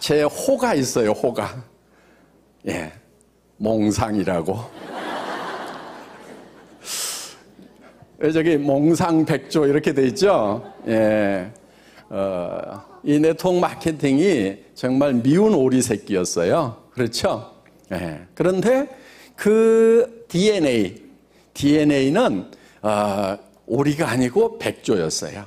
제 호가 있어요, 호가. 예, 몽상이라고. 저기 몽상백조 이렇게 돼 있죠. 예, 이 네트워크 마케팅이 정말 미운 오리 새끼였어요. 그렇죠? 예, 그런데 그 DNA는 오리가 아니고 백조였어요.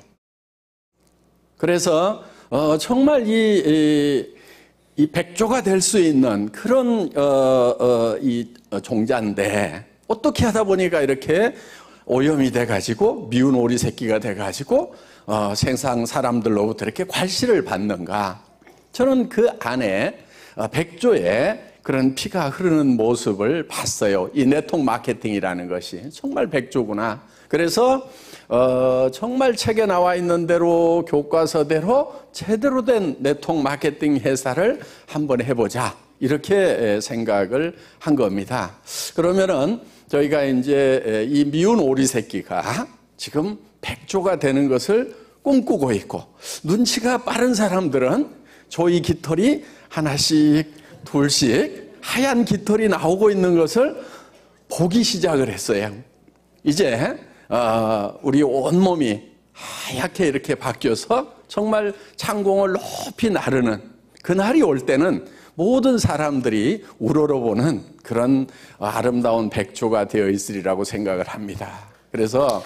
그래서 정말 이 백조가 될 수 있는 그런 이 종자인데 어떻게 하다 보니까 이렇게 오염이 돼가지고 미운 오리 새끼가 돼가지고 세상 사람들로부터 이렇게 괄시를 받는가. 저는 그 안에 백조의 그런 피가 흐르는 모습을 봤어요. 이 네트워크 마케팅이라는 것이 정말 백조구나. 그래서 정말 책에 나와 있는 대로 교과서대로 제대로 된 네트워크 마케팅 회사를 한번 해보자, 이렇게 생각을 한 겁니다. 그러면은 저희가 이제 이 미운 오리 새끼가 지금 백조가 되는 것을 꿈꾸고 있고, 눈치가 빠른 사람들은 조이 깃털이 하나씩 둘씩 하얀 깃털이 나오고 있는 것을 보기 시작을 했어요. 이제 우리 온몸이 하얗게 이렇게 바뀌어서 정말 창공을 높이 나르는 그날이 올 때는 모든 사람들이 우러러보는 그런 아름다운 백조가 되어 있으리라고 생각을 합니다. 그래서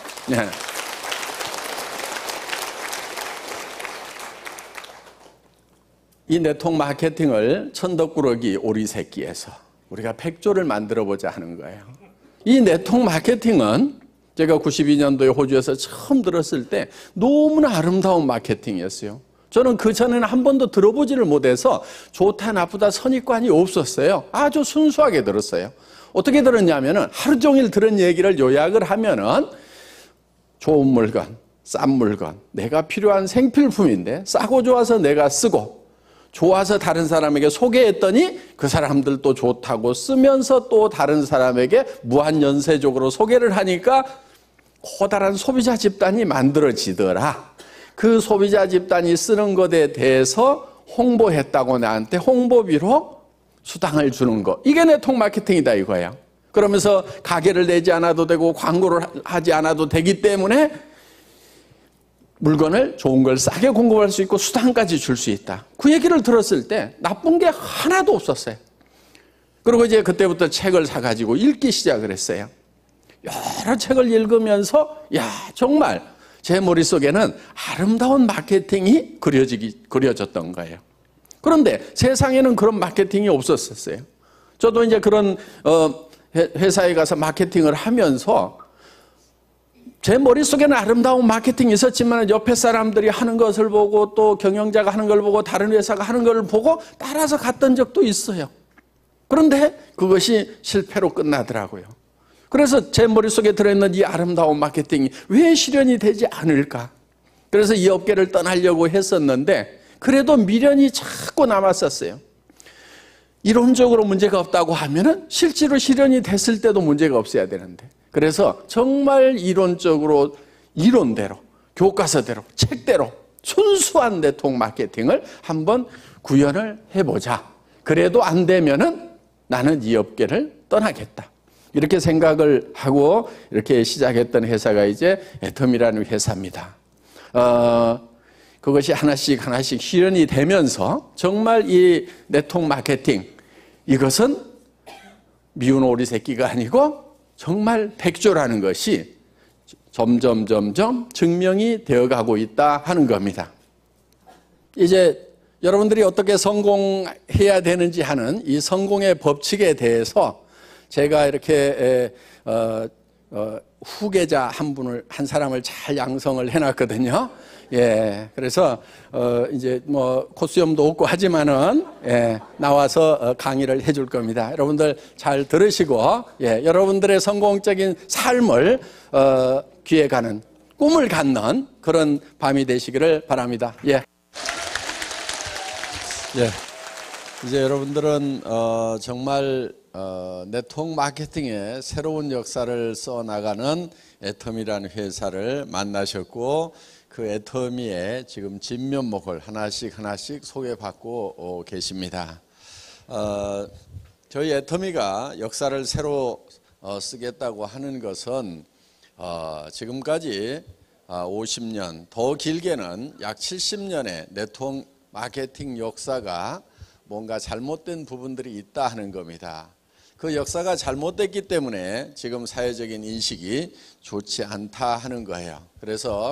이 네트워크 마케팅을 천덕꾸러기 오리 새끼에서 우리가 백조를 만들어 보자 하는 거예요. 이 네트워크 마케팅은 제가 92년도에 호주에서 처음 들었을 때 너무나 아름다운 마케팅이었어요. 저는 그 전에는 한 번도 들어보지를 못해서 좋다 나쁘다 선입관이 없었어요. 아주 순수하게 들었어요. 어떻게 들었냐면은 하루 종일 들은 얘기를 요약을 하면은 좋은 물건, 싼 물건, 내가 필요한 생필품인데 싸고 좋아서 내가 쓰고 좋아서 다른 사람에게 소개했더니 그 사람들도 좋다고 쓰면서 또 다른 사람에게 무한연쇄적으로 소개를 하니까 커다란 소비자 집단이 만들어지더라. 그 소비자 집단이 쓰는 것에 대해서 홍보했다고 나한테 홍보비로 수당을 주는 거. 이게 네트워크 마케팅이다 이거예요. 그러면서 가게를 내지 않아도 되고 광고를 하지 않아도 되기 때문에 물건을 좋은 걸 싸게 공급할 수 있고 수당까지 줄 수 있다. 그 얘기를 들었을 때 나쁜 게 하나도 없었어요. 그리고 이제 그때부터 책을 사가지고 읽기 시작을 했어요. 여러 책을 읽으면서 정말 제 머릿속에는 아름다운 마케팅이 그려졌던 거예요. 그런데 세상에는 그런 마케팅이 없었어요. 저도 이제 그런 회사에 가서 마케팅을 하면서 제 머릿속에는 아름다운 마케팅이 있었지만 옆에 사람들이 하는 것을 보고 또 경영자가 하는 걸 보고 다른 회사가 하는 걸 보고 따라서 갔던 적도 있어요. 그런데 그것이 실패로 끝나더라고요. 그래서 제 머릿속에 들어있는 이 아름다운 마케팅이 왜 실현이 되지 않을까? 그래서 이 업계를 떠나려고 했었는데 그래도 미련이 자꾸 남았었어요. 이론적으로 문제가 없다고 하면은 실제로 실현이 됐을 때도 문제가 없어야 되는데, 그래서 정말 이론적으로 이론대로 교과서대로 책대로 순수한 네트워크 마케팅을 한번 구현을 해보자. 그래도 안 되면은 나는 이 업계를 떠나겠다. 이렇게 생각을 하고 이렇게 시작했던 회사가 이제 애텀이라는 회사입니다. 그것이 하나씩 실현이 되면서 정말 이 네트워크 마케팅, 이것은 미운 오리 새끼가 아니고 정말 백조라는 것이 점점 증명이 되어가고 있다 하는 겁니다. 이제 여러분들이 어떻게 성공해야 되는지 하는 이 성공의 법칙에 대해서 제가 이렇게 후계자 한 사람을 잘 양성을 해놨거든요. 예, 그래서 이제 뭐 코수염도 없고 하지만은 나와서 강의를 해줄 겁니다. 여러분들 잘 들으시고 여러분들의 성공적인 삶을 기획하는 꿈을 갖는 그런 밤이 되시기를 바랍니다. 예. 이제 여러분들은 정말 네트워크 마케팅의 새로운 역사를 써나가는 애터미라는 회사를 만나셨고, 그 애터미의 지금 진면목을 하나씩 소개받고 계십니다. 저희 애터미가 역사를 새로 쓰겠다고 하는 것은 지금까지 50년, 더 길게는 약 70년의 네트워크 마케팅 역사가 뭔가 잘못된 부분들이 있다 하는 겁니다. 그 역사가 잘못됐기 때문에 지금 사회적인 인식이 좋지 않다 하는 거예요. 그래서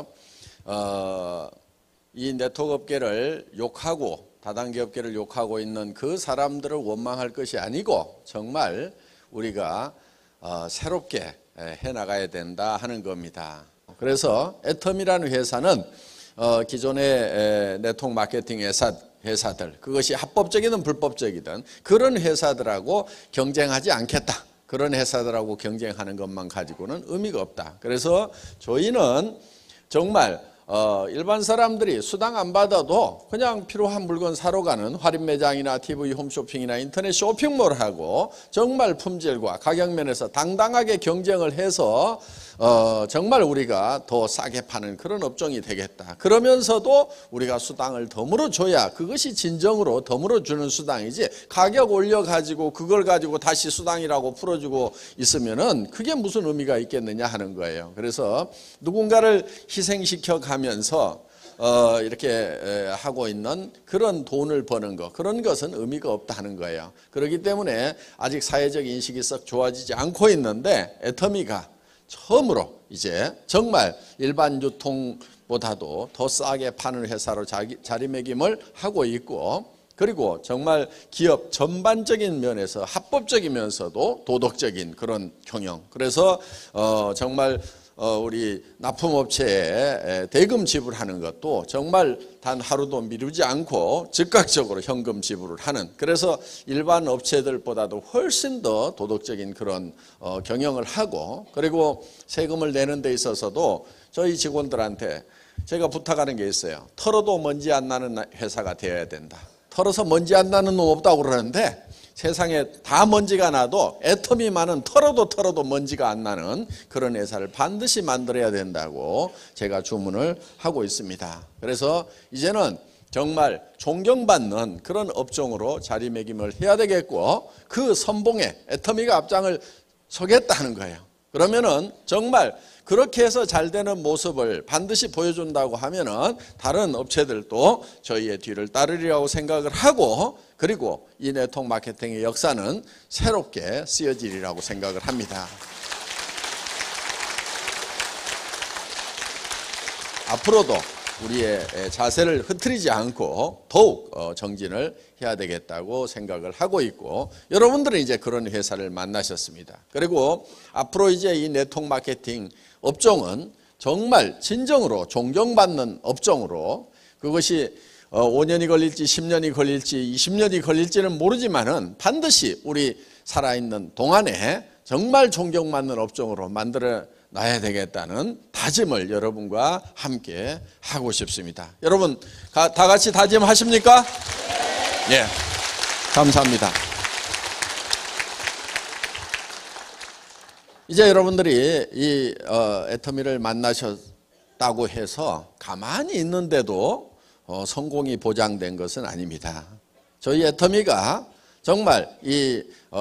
이 네트워크 업계를 욕하고 다단계 업계를 욕하고 있는 그 사람들을 원망할 것이 아니고 정말 우리가 새롭게 해나가야 된다 하는 겁니다. 그래서 애터미라는 회사는 기존의 네트워크 마케팅 회사들, 그것이 합법적이든 불법적이든 그런 회사들하고 경쟁하지 않겠다. 그런 회사들하고 경쟁하는 것만 가지고는 의미가 없다. 그래서 저희는 정말 일반 사람들이 수당 안 받아도 그냥 필요한 물건 사러 가는 할인 매장이나 TV 홈쇼핑이나 인터넷 쇼핑몰하고 정말 품질과 가격 면에서 당당하게 경쟁을 해서 정말 우리가 더 싸게 파는 그런 업종이 되겠다. 그러면서도 우리가 수당을 덤으로 줘야 그것이 진정으로 덤으로 주는 수당이지, 가격 올려가지고 그걸 가지고 다시 수당이라고 풀어주고 있으면은 그게 무슨 의미가 있겠느냐 하는 거예요. 그래서 누군가를 희생시켜 가면서 이렇게 하고 있는 그런 돈을 버는 것, 그런 것은 의미가 없다 하는 거예요. 그렇기 때문에 아직 사회적 인식이 썩 좋아지지 않고 있는데, 애터미가 처음으로 이제 정말 일반 유통보다도 더 싸게 파는 회사로 자리매김을 하고 있고, 그리고 정말 기업 전반적인 면에서 합법적이면서도 도덕적인 그런 경영, 그래서 정말 우리 납품업체에 대금 지불하는 것도 정말 단 하루도 미루지 않고 즉각적으로 현금 지불을 하는, 그래서 일반 업체들보다도 훨씬 더 도덕적인 그런 경영을 하고, 그리고 세금을 내는 데 있어서도 저희 직원들한테 제가 부탁하는 게 있어요. 털어도 먼지 안 나는 회사가 되어야 된다. 털어서 먼지 안 나는 놈 없다고 그러는데, 세상에 다 먼지가 나도 애터미만은 털어도 먼지가 안 나는 그런 회사를 반드시 만들어야 된다고 제가 주문을 하고 있습니다. 그래서 이제는 정말 존경받는 그런 업종으로 자리매김을 해야 되겠고, 그 선봉에 애터미가 앞장을 서겠다는 거예요. 그러면은 정말 그렇게 해서 잘 되는 모습을 반드시 보여준다고 하면은 다른 업체들도 저희의 뒤를 따르리라고 생각을 하고, 그리고 이 네트워크 마케팅의 역사는 새롭게 쓰여지리라고 생각을 합니다. 앞으로도 우리의 자세를 흐트리지 않고 더욱 정진을 해야 되겠다고 생각을 하고 있고, 여러분들은 이제 그런 회사를 만나셨습니다. 그리고 앞으로 이제 이 네트워크 마케팅 업종은 정말 진정으로 존경받는 업종으로, 그것이 5년이 걸릴지 10년이 걸릴지 20년이 걸릴지는 모르지만은 반드시 우리 살아있는 동안에 정말 존경받는 업종으로 만들어 놔야 되겠다는 다짐을 여러분과 함께 하고 싶습니다. 여러분 다 같이 다짐하십니까? 네. 감사합니다. 이제 여러분들이 이 애터미를 만나셨다고 해서 가만히 있는데도 성공이 보장된 것은 아닙니다. 저희 애터미가 정말 이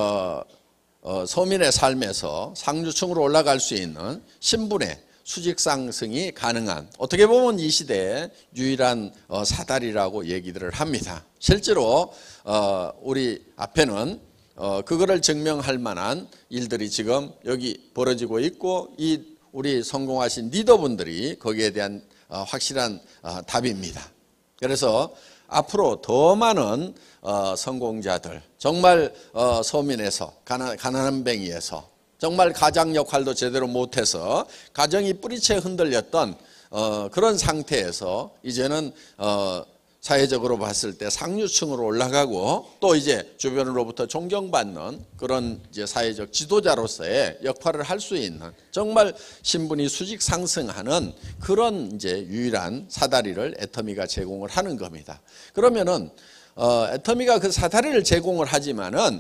서민의 삶에서 상류층으로 올라갈 수 있는 신분의 수직 상승이 가능한, 어떻게 보면 이 시대의 유일한 사다리라고 얘기들을 합니다. 실제로 우리 앞에는 그거를 증명할 만한 일들이 지금 여기 벌어지고 있고, 이 우리 성공하신 리더분들이 거기에 대한 확실한 답입니다. 그래서 앞으로 더 많은 성공자들, 정말 서민에서 가난한 뱅이에서 정말 가장 역할도 제대로 못해서 가정이 뿌리채 흔들렸던 그런 상태에서 이제는 사회적으로 봤을 때 상류층으로 올라가고, 또 이제 주변으로부터 존경받는 그런 이제 사회적 지도자로서의 역할을 할 수 있는, 정말 신분이 수직 상승하는 그런 이제 유일한 사다리를 애터미가 제공을 하는 겁니다. 그러면은 애터미가 그 사다리를 제공을 하지만은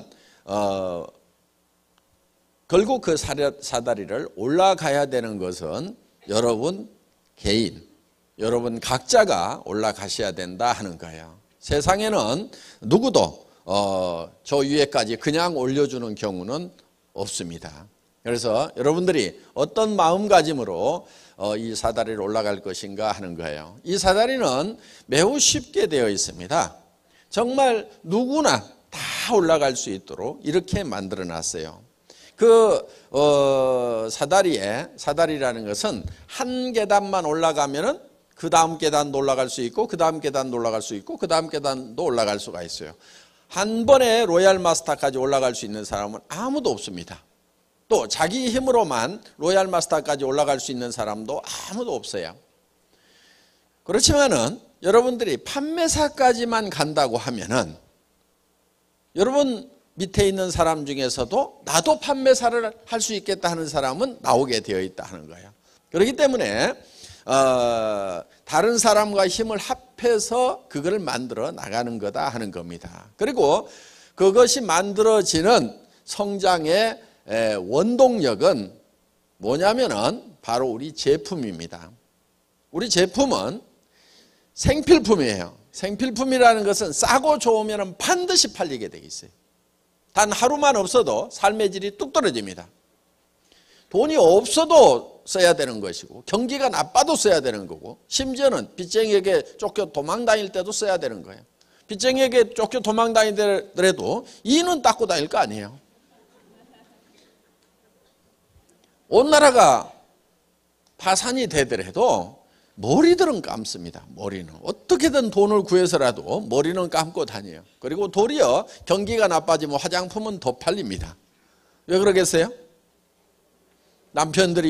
결국 그 사다리를 올라가야 되는 것은 여러분 개인, 여러분 각자가 올라가셔야 된다 하는 거예요. 세상에는 누구도 저 위에까지 그냥 올려주는 경우는 없습니다. 그래서 여러분들이 어떤 마음가짐으로 이 사다리를 올라갈 것인가 하는 거예요. 이 사다리는 매우 쉽게 되어 있습니다. 정말 누구나 다 올라갈 수 있도록 이렇게 만들어 놨어요. 그 사다리라는 것은 한 계단만 올라가면은 그 다음 계단도 올라갈 수 있고 그 다음 계단도 올라갈 수 있고 그 다음 계단도 올라갈 수가 있어요. 한 번에 로얄 마스터까지 올라갈 수 있는 사람은 아무도 없습니다. 또 자기 힘으로만 로얄 마스터까지 올라갈 수 있는 사람도 아무도 없어요. 그렇지만은 여러분들이 판매사까지만 간다고 하면은 여러분 밑에 있는 사람 중에서도 나도 판매사를 할 수 있겠다 하는 사람은 나오게 되어 있다 하는 거예요. 그렇기 때문에 다른 사람과 힘을 합해서 그걸 만들어 나가는 거다 하는 겁니다. 그리고 그것이 만들어지는 성장의 원동력은 뭐냐면은 바로 우리 제품입니다. 우리 제품은 생필품이에요. 생필품이라는 것은 싸고 좋으면 반드시 팔리게 되어 있어요. 단 하루만 없어도 삶의 질이 뚝 떨어집니다. 돈이 없어도 써야 되는 것이고 경기가 나빠도 써야 되는 거고 심지어는 빚쟁이에게 쫓겨 도망다닐 때도 써야 되는 거예요. 빚쟁이에게 쫓겨 도망다니더라도 이는 닦고 다닐 거 아니에요. 온 나라가 파산이 되더라도 머리들은 감습니다. 머리는 어떻게든 돈을 구해서라도 머리는 감고 다녀요. 그리고 도리어 경기가 나빠지면 화장품은 더 팔립니다. 왜 그러겠어요? 남편들이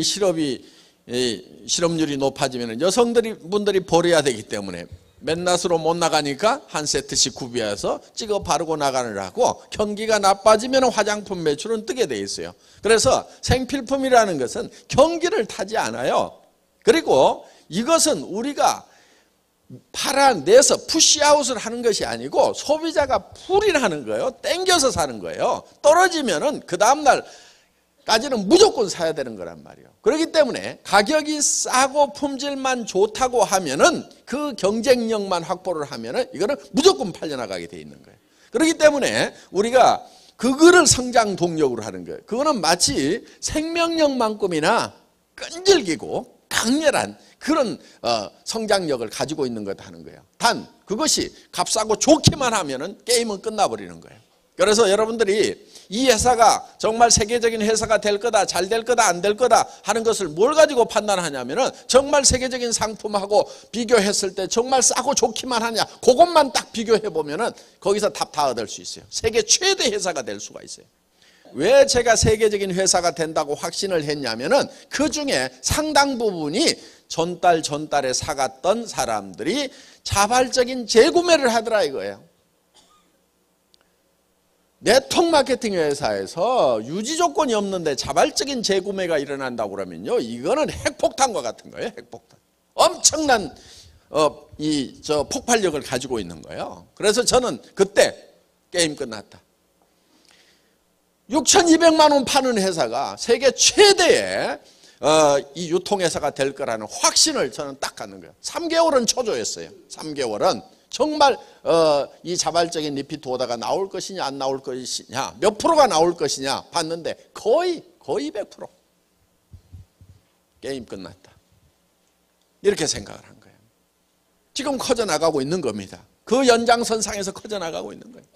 실업률이 높아지면 여성분들이 버려야 되기 때문에 맨낫으로 못 나가니까 한 세트씩 구비해서 찍어 바르고 나가느라고 경기가 나빠지면 화장품 매출은 뜨게 돼 있어요. 그래서 생필품이라는 것은 경기를 타지 않아요. 그리고 이것은 우리가 팔아내서 푸시아웃을 하는 것이 아니고 소비자가 풀이하는 거예요. 땡겨서 사는 거예요. 떨어지면은 그 다음날까지는 무조건 사야 되는 거란 말이에요. 그렇기 때문에 가격이 싸고 품질만 좋다고 하면은 그 경쟁력만 확보를 하면은 이거는 무조건 팔려나가게 돼 있는 거예요. 그렇기 때문에 우리가 그거를 성장 동력으로 하는 거예요. 그거는 마치 생명력만큼이나 끈질기고 강렬한 그런 성장력을 가지고 있는 것 하는 거예요. 단 그것이 값싸고 좋기만 하면은 게임은 끝나버리는 거예요. 그래서 여러분들이 이 회사가 정말 세계적인 회사가 될 거다, 잘 될 거다, 안 될 거다 하는 것을 뭘 가지고 판단하냐면은 정말 세계적인 상품하고 비교했을 때 정말 싸고 좋기만 하냐, 그것만 딱 비교해 보면은 거기서 답 다 얻을 수 있어요. 세계 최대 회사가 될 수가 있어요. 왜 제가 세계적인 회사가 된다고 확신을 했냐면은 그 중에 상당 부분이 전달에 사갔던 사람들이 자발적인 재구매를 하더라 이거예요. 네트워크 마케팅 회사에서 유지 조건이 없는데 자발적인 재구매가 일어난다고 그러면요, 이거는 핵폭탄과 같은 거예요. 핵폭탄. 엄청난 폭발력을 가지고 있는 거예요. 그래서 저는 그때 게임 끝났다. 6,200만 원 파는 회사가 세계 최대의 이 유통회사가 될 거라는 확신을 저는 딱 갖는 거예요. 3개월은 초조했어요. 3개월은 정말 이 자발적인 리피트 오더가 나올 것이냐 안 나올 것이냐, 몇 프로가 나올 것이냐 봤는데 거의 100%. 게임 끝났다. 이렇게 생각을 한 거예요. 지금 커져나가고 있는 겁니다. 그 연장선상에서 커져나가고 있는 거예요.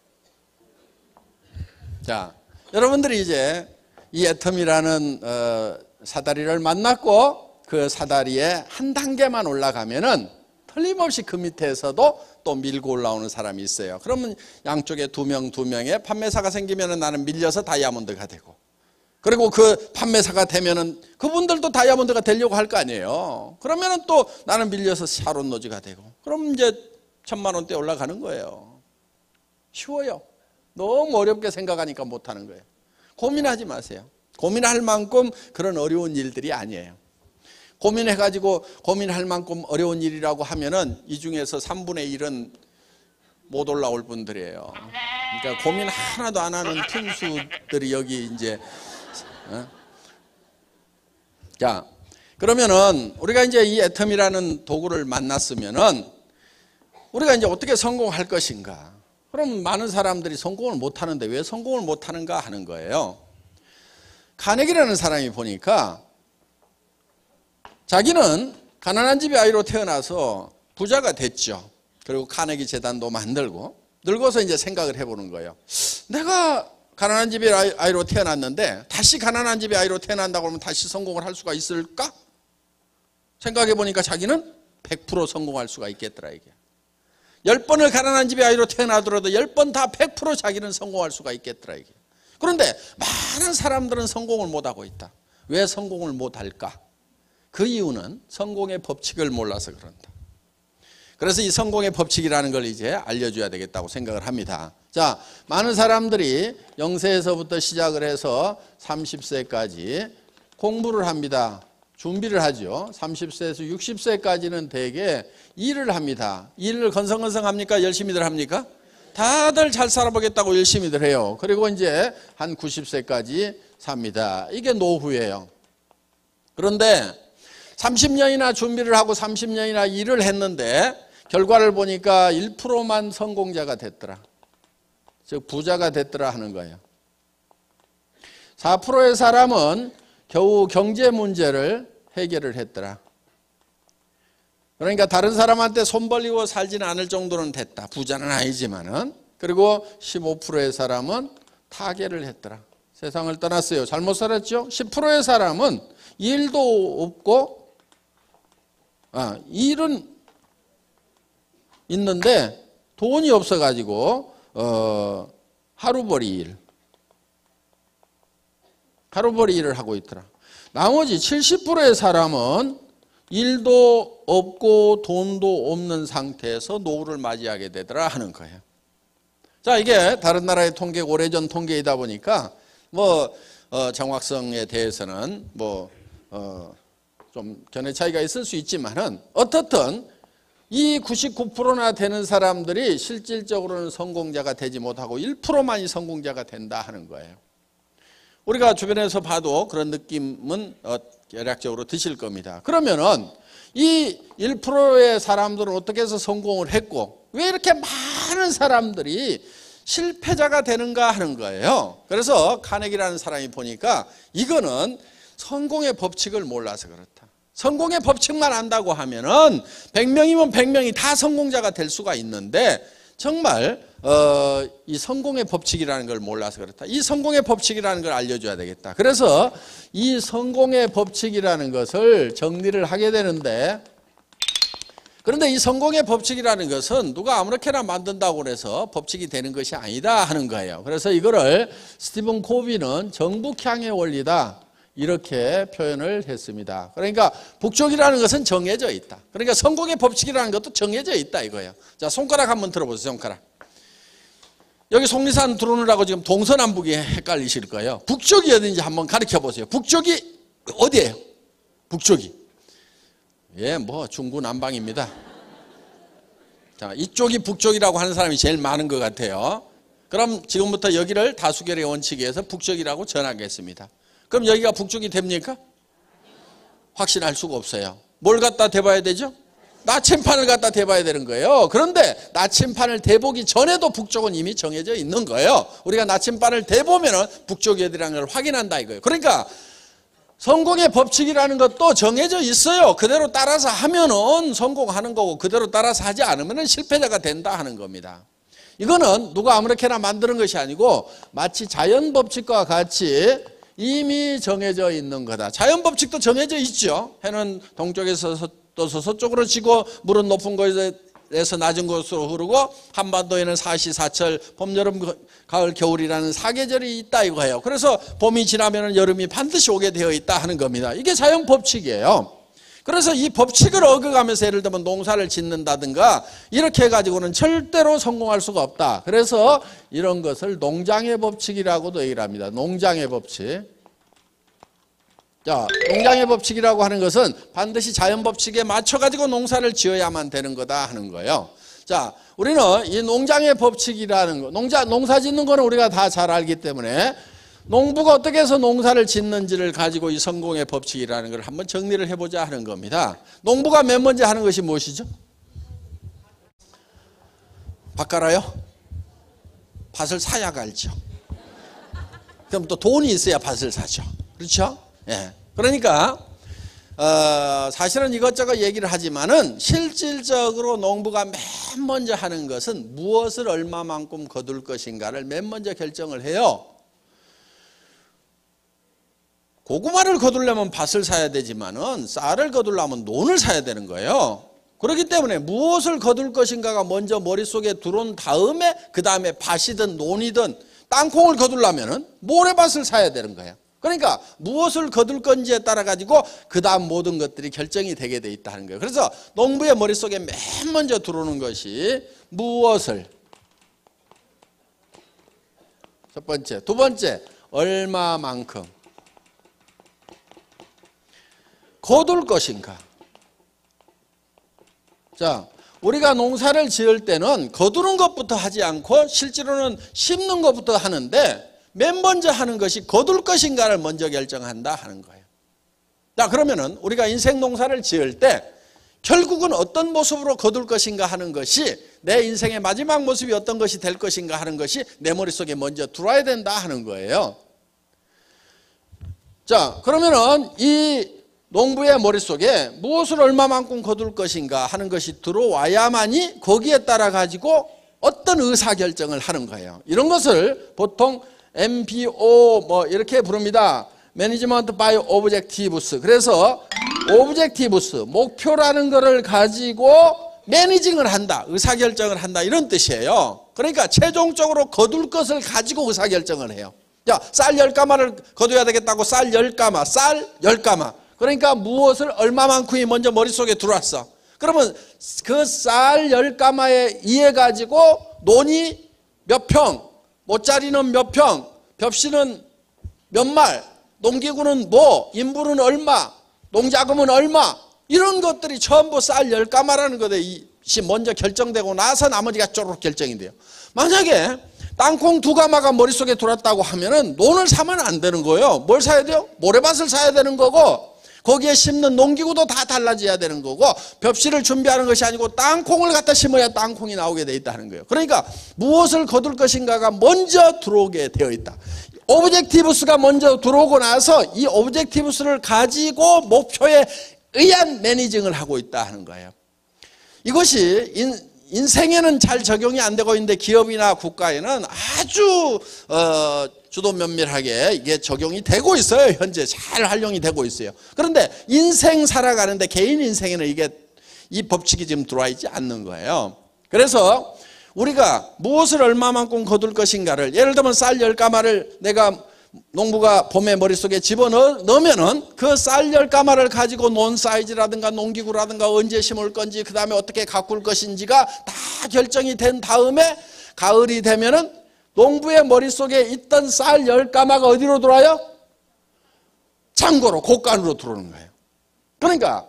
자, 여러분들이 이제 이 애텀이라는 사다리를 만났고 그 사다리에 한 단계만 올라가면은 틀림없이 그 밑에서도 또 밀고 올라오는 사람이 있어요. 그러면 양쪽에 두 명의 판매사가 생기면은 나는 밀려서 다이아몬드가 되고, 그리고 그 판매사가 되면은 그분들도 다이아몬드가 되려고 할 거 아니에요. 그러면은 또 나는 밀려서 샤론 노지가 되고, 그럼 이제 1,000만 원대 올라가는 거예요. 쉬워요. 너무 어렵게 생각하니까 못하는 거예요. 고민하지 마세요. 고민할 만큼 그런 어려운 일들이 아니에요. 고민해가지고 고민할 만큼 어려운 일이라고 하면은 이 중에서 3분의 1은 못 올라올 분들이에요. 그러니까 고민 하나도 안 하는 푼수들이 여기 이제 자, 그러면은 우리가 이제 이 애텀이라는 도구를 만났으면은 우리가 이제 어떻게 성공할 것인가? 그럼 많은 사람들이 성공을 못 하는데 왜 성공을 못 하는가 하는 거예요. 카네기라는 사람이 보니까 자기는 가난한 집의 아이로 태어나서 부자가 됐죠. 그리고 카네기 재단도 만들고 늙어서 이제 생각을 해보는 거예요. 내가 가난한 집의 아이로 태어났는데 다시 가난한 집의 아이로 태어난다고 하면 다시 성공을 할 수가 있을까? 생각해 보니까 자기는 100% 성공할 수가 있겠더라 이게. 10번을 가난한 집의 아이로 태어나더라도 10번 다 100% 자기는 성공할 수가 있겠더라 이게. 그런데 많은 사람들은 성공을 못하고 있다. 왜 성공을 못할까? 그 이유는 성공의 법칙을 몰라서 그런다. 그래서 이 성공의 법칙이라는 걸 이제 알려줘야 되겠다고 생각을 합니다. 자, 많은 사람들이 0세에서부터 시작을 해서 30세까지 공부를 합니다. 준비를 하죠. 30세에서 60세까지는 대개 일을 합니다. 일을 건성건성합니까? 열심히들 합니까? 다들 잘 살아보겠다고 열심히들 해요. 그리고 이제 한 90세까지 삽니다. 이게 노후예요. 그런데 30년이나 준비를 하고 30년이나 일을 했는데 결과를 보니까 1%만 성공자가 됐더라. 즉 부자가 됐더라 하는 거예요. 4%의 사람은 겨우 경제 문제를 해결을 했더라. 그러니까 다른 사람한테 손 벌리고 살지는 않을 정도는 됐다. 부자는 아니지만은. 그리고 15%의 사람은 타계를 했더라. 세상을 떠났어요. 잘못 살았죠? 10%의 사람은 일도 없고 일은 있는데 돈이 없어가지고 하루벌이 일을 하고 있더라. 나머지 70%의 사람은 일도 없고 돈도 없는 상태에서 노후를 맞이하게 되더라 하는 거예요. 자, 이게 다른 나라의 통계, 오래전 통계이다 보니까 정확성에 대해서는 좀 견해 차이가 있을 수 있지만은 어떻든 이 99%나 되는 사람들이 실질적으로는 성공자가 되지 못하고 1%만이 성공자가 된다 하는 거예요. 우리가 주변에서 봐도 그런 느낌은 대략적으로 드실 겁니다. 그러면은 이 1%의 사람들은 어떻게 해서 성공을 했고 왜 이렇게 많은 사람들이 실패자가 되는가 하는 거예요. 그래서 카네기라는 사람이 보니까 이거는 성공의 법칙을 몰라서 그렇다. 성공의 법칙만 안다고 하면은 100명이면 100명이 다 성공자가 될 수가 있는데 정말 이 성공의 법칙이라는 걸 몰라서 그렇다. 이 성공의 법칙이라는 걸 알려줘야 되겠다. 그래서 이 성공의 법칙이라는 것을 정리를 하게 되는데 그런데 이 성공의 법칙이라는 것은 누가 아무렇게나 만든다고 해서 법칙이 되는 것이 아니다 하는 거예요. 그래서 이거를 스티븐 코비는 정북향의 원리다 이렇게 표현을 했습니다. 그러니까 북쪽이라는 것은 정해져 있다. 그러니까 성공의 법칙이라는 것도 정해져 있다 이거예요. 자, 손가락 한번 들어보세요. 손가락. 여기 속리산 들어오느라고 지금 동서남북이 헷갈리실 거예요. 북쪽이 어딘지 한번 가르쳐 보세요. 북쪽이 어디예요? 북쪽이. 예, 중구난방입니다. 자, 이쪽이 북쪽이라고 하는 사람이 제일 많은 것 같아요. 그럼 지금부터 여기를 다수결의 원칙에 의해서 북쪽이라고 정하겠습니다. 그럼 여기가 북쪽이 됩니까? 확신할 수가 없어요. 뭘 갖다 대봐야 되죠? 나침판을 갖다 대봐야 되는 거예요. 그런데 나침판을 대보기 전에도 북쪽은 이미 정해져 있는 거예요. 우리가 나침판을 대보면 북쪽이 어디라는 걸 확인한다 이거예요. 그러니까 성공의 법칙이라는 것도 정해져 있어요. 그대로 따라서 하면은 성공하는 거고 그대로 따라서 하지 않으면 실패자가 된다 하는 겁니다. 이거는 누가 아무렇게나 만드는 것이 아니고 마치 자연 법칙과 같이 이미 정해져 있는 거다. 자연 법칙도 정해져 있죠. 해는 동쪽에서 떠서 서쪽으로 지고 물은 높은 곳에서 낮은 곳으로 흐르고 한반도에는 사시사철 봄, 여름, 가을, 겨울이라는 사계절이 있다 이거예요. 그래서 봄이 지나면 여름이 반드시 오게 되어 있다 하는 겁니다. 이게 자연 법칙이에요. 그래서 이 법칙을 어겨가면서 예를 들면 농사를 짓는다든가 이렇게 해가지고는 절대로 성공할 수가 없다. 그래서 이런 것을 농장의 법칙이라고도 얘기를 합니다. 농장의 법칙. 자, 농장의 법칙이라고 하는 것은 반드시 자연 법칙에 맞춰가지고 농사를 지어야만 되는 거다 하는 거예요. 자, 우리는 이 농장의 법칙이라는 거, 농사 짓는 거는 우리가 다 잘 알기 때문에 농부가 어떻게 해서 농사를 짓는지를 가지고 이 성공의 법칙이라는 걸 한번 정리를 해보자 하는 겁니다. 농부가 맨 먼저 하는 것이 무엇이죠? 밭 갈아요? 밭을 사야 갈죠. 그럼 또 돈이 있어야 밭을 사죠. 그렇죠? 예. 그러니까 사실은 이것저것 얘기를 하지만은 실질적으로 농부가 맨 먼저 하는 것은 무엇을 얼마만큼 거둘 것인가를 맨 먼저 결정을 해요. 고구마를 거두려면 밭을 사야 되지만은 쌀을 거두려면 논을 사야 되는 거예요. 그렇기 때문에 무엇을 거둘 것인가가 먼저 머릿속에 들어온 다음에 그 다음에 밭이든 논이든 땅콩을 거두려면은 모래밭을 사야 되는 거예요. 그러니까 무엇을 거둘 건지에 따라 가지고 그 다음 모든 것들이 결정이 되게 돼 있다는 거예요. 그래서 농부의 머릿속에 맨 먼저 들어오는 것이 무엇을, 첫 번째. 두 번째, 얼마만큼 거둘 것인가. 자, 우리가 농사를 지을 때는 거두는 것부터 하지 않고 실제로는 심는 것부터 하는데 맨 먼저 하는 것이 거둘 것인가를 먼저 결정한다 하는 거예요. 자, 그러면은 우리가 인생 농사를 지을 때 결국은 어떤 모습으로 거둘 것인가 하는 것이, 내 인생의 마지막 모습이 어떤 것이 될 것인가 하는 것이 내 머릿속에 먼저 들어와야 된다 하는 거예요. 자, 그러면은 이 농부의 머릿속에 무엇을 얼마만큼 거둘 것인가 하는 것이 들어와야만이 거기에 따라 가지고 어떤 의사결정을 하는 거예요. 이런 것을 보통 MBO 뭐 이렇게 부릅니다. Management by Objectives. 그래서 Objectives, 목표라는 것을 가지고 매니징을 한다, 의사결정을 한다, 이런 뜻이에요. 그러니까 최종적으로 거둘 것을 가지고 의사결정을 해요. 자, 쌀 10가마를 거둬야 되겠다고 쌀 10가마, 쌀 10가마. 그러니까 무엇을 얼마만큼이 먼저 머릿속에 들어왔어. 그러면 그 쌀 10가마에 의해 가지고 논이 몇 평, 모짜리는 몇 평, 벽시는 몇 말, 농기구는 뭐, 인부는 얼마, 농자금은 얼마, 이런 것들이 전부 쌀 10가마라는 것이 먼저 결정되고 나서 나머지가 쪼록 결정이 돼요. 만약에 땅콩 2가마가 머릿속에 들어왔다고 하면은 논을 사면 안 되는 거예요. 뭘 사야 돼요? 모래밭을 사야 되는 거고, 거기에 심는 농기구도 다 달라져야 되는 거고, 벽시를 준비하는 것이 아니고 땅콩을 갖다 심어야 땅콩이 나오게 돼 있다는 거예요. 그러니까 무엇을 거둘 것인가가 먼저 들어오게 되어 있다. 오브젝티브스가 먼저 들어오고 나서 이 오브젝티브스를 가지고 목표에 의한 매니징을 하고 있다 하는 거예요. 이것이 인생에는 잘 적용이 안 되고 있는데 기업이나 국가에는 아주 주도 면밀하게 이게 적용이 되고 있어요. 현재 잘 활용이 되고 있어요. 그런데 인생 살아가는데 개인 인생에는 이게 이 법칙이 지금 들어와 있지 않는 거예요. 그래서 우리가 무엇을 얼마만큼 거둘 것인가를, 예를 들면 쌀 10가마를 내가 농부가 봄에 머릿속에 집어넣으면은 그 쌀 10가마를 가지고 논 사이즈라든가 농기구라든가 언제 심을 건지 그 다음에 어떻게 가꿀 것인지가 다 결정이 된 다음에 가을이 되면은 농부의 머릿속에 있던 쌀 10가마가 어디로 들어와요? 창고로, 곡간으로 들어오는 거예요. 그러니까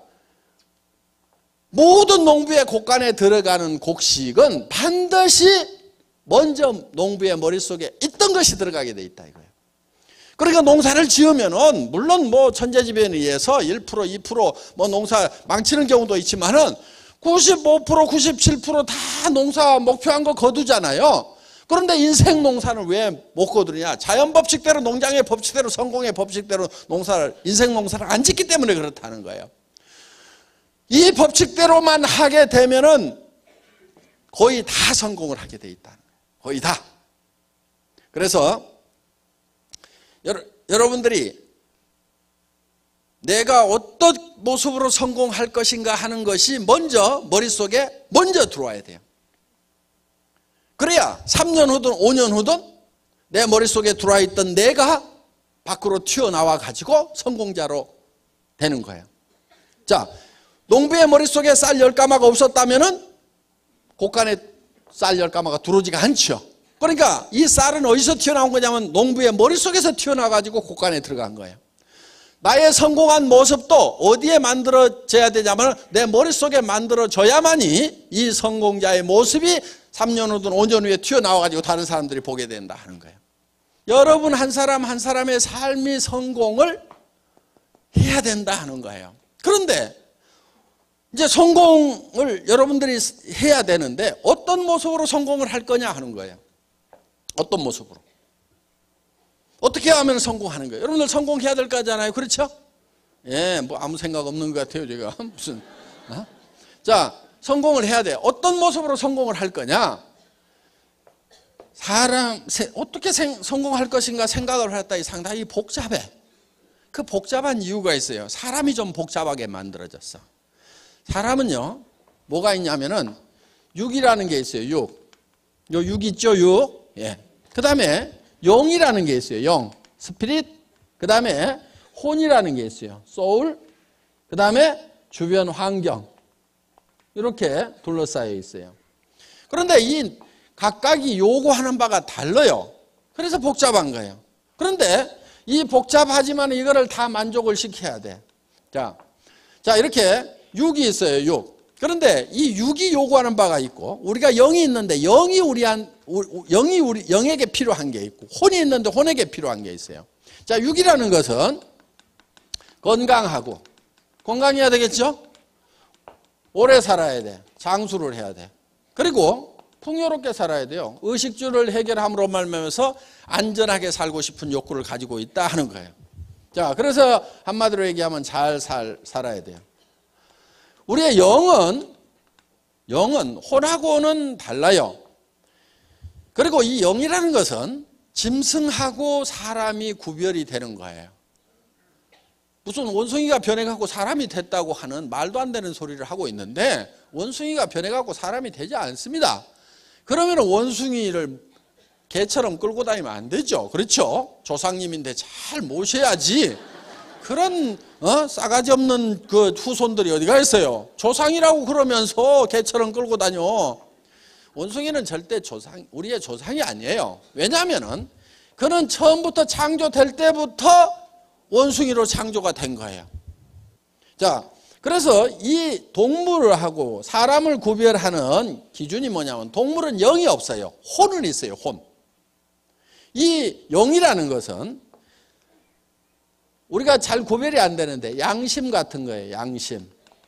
모든 농부의 곡간에 들어가는 곡식은 반드시 먼저 농부의 머릿속에 있던 것이 들어가게 돼 있다 이거예요. 그러니까 농사를 지으면은 물론 뭐 천재지변에 의해서 1%, 2% 뭐 농사 망치는 경우도 있지만은 95%, 97% 다 농사 목표한 거 거두잖아요. 그런데 인생 농사는 왜 못 거두느냐? 자연 법칙대로, 농장의 법칙대로, 성공의 법칙대로 인생 농사를 안 짓기 때문에 그렇다는 거예요. 이 법칙대로만 하게 되면은 거의 다 성공을 하게 돼 있다는 거예요. 거의 다. 그래서 여러분들이 내가 어떤 모습으로 성공할 것인가 하는 것이 먼저 머릿속에 먼저 들어와야 돼요. 그래야 3년 후든 5년 후든 내 머릿속에 들어와 있던 내가 밖으로 튀어나와 가지고 성공자로 되는 거예요. 자, 농부의 머릿속에 쌀 10가마가 없었다면은 곡간에 쌀 10가마가 들어오지가 않죠. 그러니까 이 쌀은 어디서 튀어나온 거냐면 농부의 머릿속에서 튀어나와 가지고 곡간에 들어간 거예요. 나의 성공한 모습도 어디에 만들어져야 되냐면 내 머릿속에 만들어져야만이 이 성공자의 모습이 3년 후든 5년 후에 튀어나와가지고 다른 사람들이 보게 된다 하는 거예요. 여러분 한 사람 한 사람의 삶이 성공을 해야 된다 하는 거예요. 그런데 이제 성공을 여러분들이 해야 되는데 어떤 모습으로 성공을 할 거냐 하는 거예요. 어떤 모습으로. 어떻게 하면 성공하는 거예요? 여러분들 성공해야 될 거잖아요. 그렇죠? 예, 뭐 아무 생각 없는 것 같아요, 제가. 무슨. 자, 성공을 해야 돼. 어떤 모습으로 성공을 할 거냐? 어떻게 성공할 것인가 생각을 했다. 상당히 복잡해. 그 복잡한 이유가 있어요. 사람이 좀 복잡하게 만들어졌어. 사람은요, 뭐가 있냐면은, 육이라는 게 있어요, 육. 요 육 있죠, 육? 예. 그 다음에, 영이라는 게 있어요, 영. 스피릿. 그 다음에, 혼이라는 게 있어요, 소울. 그 다음에, 주변 환경. 이렇게 둘러싸여 있어요. 그런데 이 각각이 요구하는 바가 달라요. 그래서 복잡한 거예요. 그런데, 이 복잡하지만 이거를 다 만족을 시켜야 돼. 자, 이렇게 육이 있어요, 육. 그런데 이 육이 요구하는 바가 있고, 우리가 영이 있는데, 영에게 필요한 게 있고, 혼이 있는데 혼에게 필요한 게 있어요. 자, 육이라는 것은 건강하고, 건강해야 되겠죠? 오래 살아야 돼. 장수를 해야 돼. 그리고 풍요롭게 살아야 돼요. 의식주를 해결함으로 말미암아서 안전하게 살고 싶은 욕구를 가지고 있다 하는 거예요. 자, 그래서 한마디로 얘기하면 잘 살아야 돼요. 우리의 영은 혼하고는 달라요. 그리고 이 영이라는 것은 짐승하고 사람이 구별이 되는 거예요. 무슨 원숭이가 변해갖고 사람이 됐다고 하는 말도 안 되는 소리를 하고 있는데 원숭이가 변해갖고 사람이 되지 않습니다. 그러면 원숭이를 개처럼 끌고 다니면 안 되죠. 그렇죠? 조상님인데 잘 모셔야지. 그런 싸가지 없는 그 후손들이 어디가 있어요? 조상이라고 그러면서 개처럼 끌고 다녀. 원숭이는 절대 우리의 조상이 아니에요. 왜냐하면은 그는 처음부터 창조될 때부터 원숭이로 창조가 된 거예요. 자, 그래서 이 동물하고 사람을 구별하는 기준이 뭐냐면 동물은 영이 없어요. 혼은 있어요, 혼. 이 영이라는 것은 우리가 잘 구별이 안 되는데 양심 같은 거예요, 양심.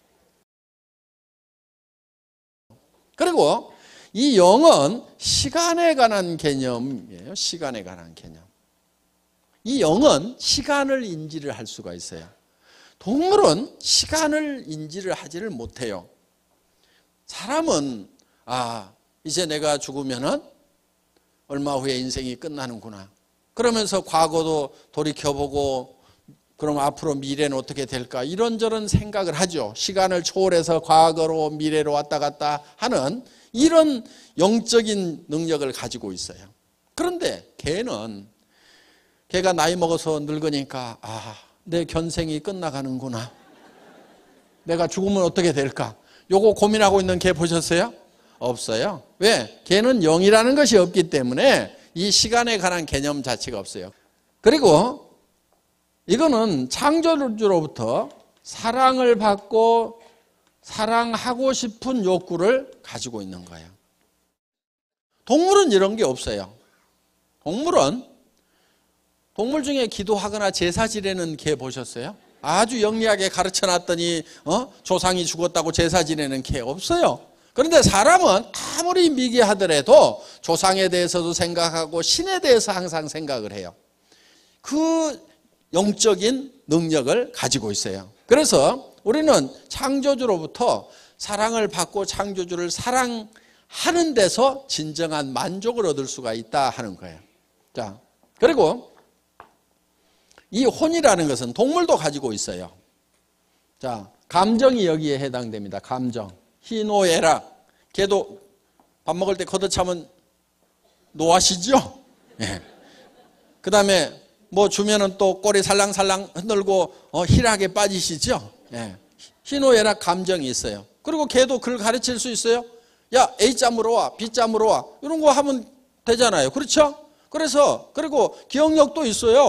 그리고 이 영은 시간에 관한 개념이에요, 시간에 관한 개념. 이 영은 시간을 인지를 할 수가 있어요. 동물은 시간을 인지를 하지를 못해요. 사람은 이제 내가 죽으면은 얼마 후에 인생이 끝나는구나. 그러면서 과거도 돌이켜보고 그럼 앞으로 미래는 어떻게 될까 이런저런 생각을 하죠. 시간을 초월해서 과거로 미래로 왔다 갔다 하는 이런 영적인 능력을 가지고 있어요. 그런데 걔가 나이 먹어서 늙으니까 내 견생이 끝나가는구나. 내가 죽으면 어떻게 될까? 요거 고민하고 있는 개 보셨어요? 없어요. 왜? 걔는 영이라는 것이 없기 때문에 이 시간에 관한 개념 자체가 없어요. 그리고 이거는 창조주로부터 사랑을 받고 사랑하고 싶은 욕구를 가지고 있는 거예요. 동물은 이런 게 없어요. 동물 중에 기도하거나 제사 지내는 개 보셨어요? 아주 영리하게 가르쳐 놨더니 조상이 죽었다고 제사 지내는 개 없어요. 그런데 사람은 아무리 미개하더라도 조상에 대해서도 생각하고 신에 대해서 항상 생각을 해요. 그 영적인 능력을 가지고 있어요. 그래서 우리는 창조주로부터 사랑을 받고 창조주를 사랑하는 데서 진정한 만족을 얻을 수가 있다 하는 거예요. 자, 그리고 이 혼이라는 것은 동물도 가지고 있어요. 자, 감정이 여기에 해당됩니다. 감정. 희노애락. 걔도 밥 먹을 때 걷어차면 노하시죠? 예. 그 다음에 뭐 주면은 또 꼬리 살랑살랑 흔들고 희락에 빠지시죠? 예. 희노애락 감정이 있어요. 그리고 걔도 그걸 가르칠 수 있어요? 야, A짬으로 와, B짬으로 와. 이런 거 하면 되잖아요. 그렇죠? 그리고 기억력도 있어요.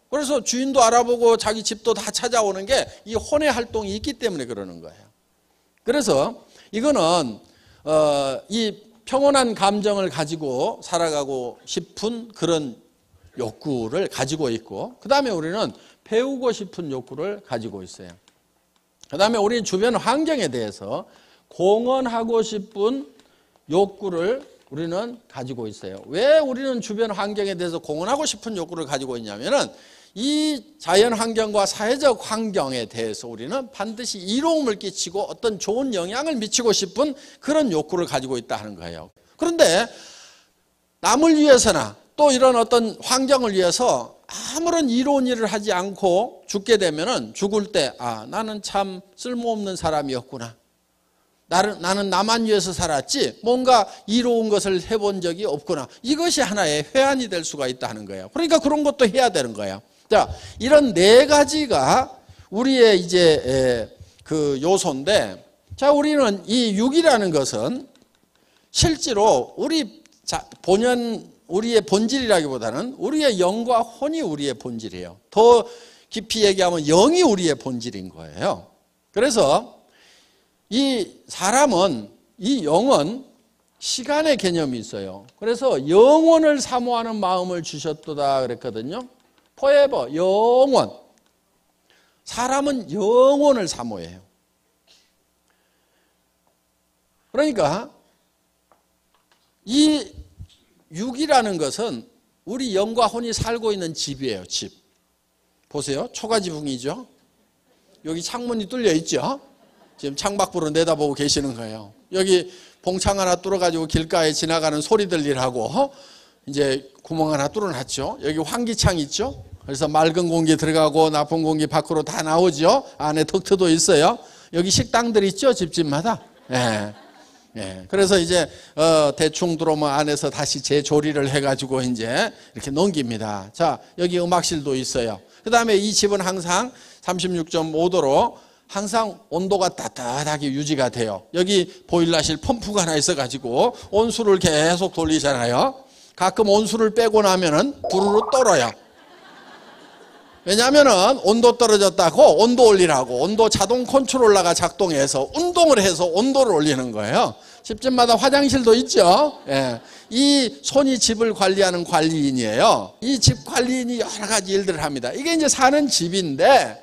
그래서 주인도 알아보고 자기 집도 다 찾아오는 게 이 혼의 활동이 있기 때문에 그러는 거예요. 그래서 이거는 이 평온한 감정을 가지고 살아가고 싶은 그런 욕구를 가지고 있고, 그 다음에 우리는 배우고 싶은 욕구를 가지고 있어요. 그 다음에 우리는 주변 환경에 대해서 공헌하고 싶은 욕구를 우리는 가지고 있어요. 왜 우리는 주변 환경에 대해서 공헌하고 싶은 욕구를 가지고 있냐면은 이 자연 환경과 사회적 환경에 대해서 우리는 반드시 이로움을 끼치고 어떤 좋은 영향을 미치고 싶은 그런 욕구를 가지고 있다 하는 거예요. 그런데 남을 위해서나 또 이런 어떤 환경을 위해서 아무런 이로운 일을 하지 않고 죽게 되면은 죽을 때 나는 참 쓸모없는 사람이었구나. 나는 나만 위해서 살았지 뭔가 이로운 것을 해본 적이 없구나. 이것이 하나의 회한이 될 수가 있다는 거예요. 그러니까 그런 것도 해야 되는 거예요. 자, 이런 네 가지가 우리의 이제 그 요소인데, 자, 우리는 이 육이라는 것은 실제로 우리의 본질이라기보다는 우리의 영과 혼이 우리의 본질이에요. 더 깊이 얘기하면 영이 우리의 본질인 거예요. 그래서 이 사람은, 이 영은 시간의 개념이 있어요. 그래서 영원을 사모하는 마음을 주셨도다 그랬거든요. forever, 영원. 사람은 영원을 사모해요. 그러니까 이 육이라는 것은 우리 영과 혼이 살고 있는 집이에요. 집. 보세요. 초가지붕이죠. 여기 창문이 뚫려 있죠. 지금 창밖으로 내다보고 계시는 거예요. 여기 봉창 하나 뚫어가지고 길가에 지나가는 소리 들리라고 이제 구멍 하나 뚫어놨죠. 여기 환기창 있죠. 그래서 맑은 공기 들어가고 나쁜 공기 밖으로 다 나오죠. 안에 덕트도 있어요. 여기 식당들 있죠. 집집마다. 예. 예. 그래서 이제 대충 들어오면 안에서 다시 재조리를 해가지고 이제 이렇게 넘깁니다. 자, 여기 음악실도 있어요. 그 다음에 이 집은 항상 36.5도로 항상 온도가 따뜻하게 유지가 돼요. 여기 보일러실 펌프가 하나 있어가지고 온수를 계속 돌리잖아요. 가끔 온수를 빼고 나면은 부르르 떨어요. 왜냐하면은 온도 떨어졌다고 온도 올리라고 온도 자동 컨트롤러가 작동해서 운동을 해서 온도를 올리는 거예요. 집집마다 화장실도 있죠. 예. 이 손이 집을 관리하는 관리인이에요. 이 집 관리인이 여러 가지 일들을 합니다. 이게 이제 사는 집인데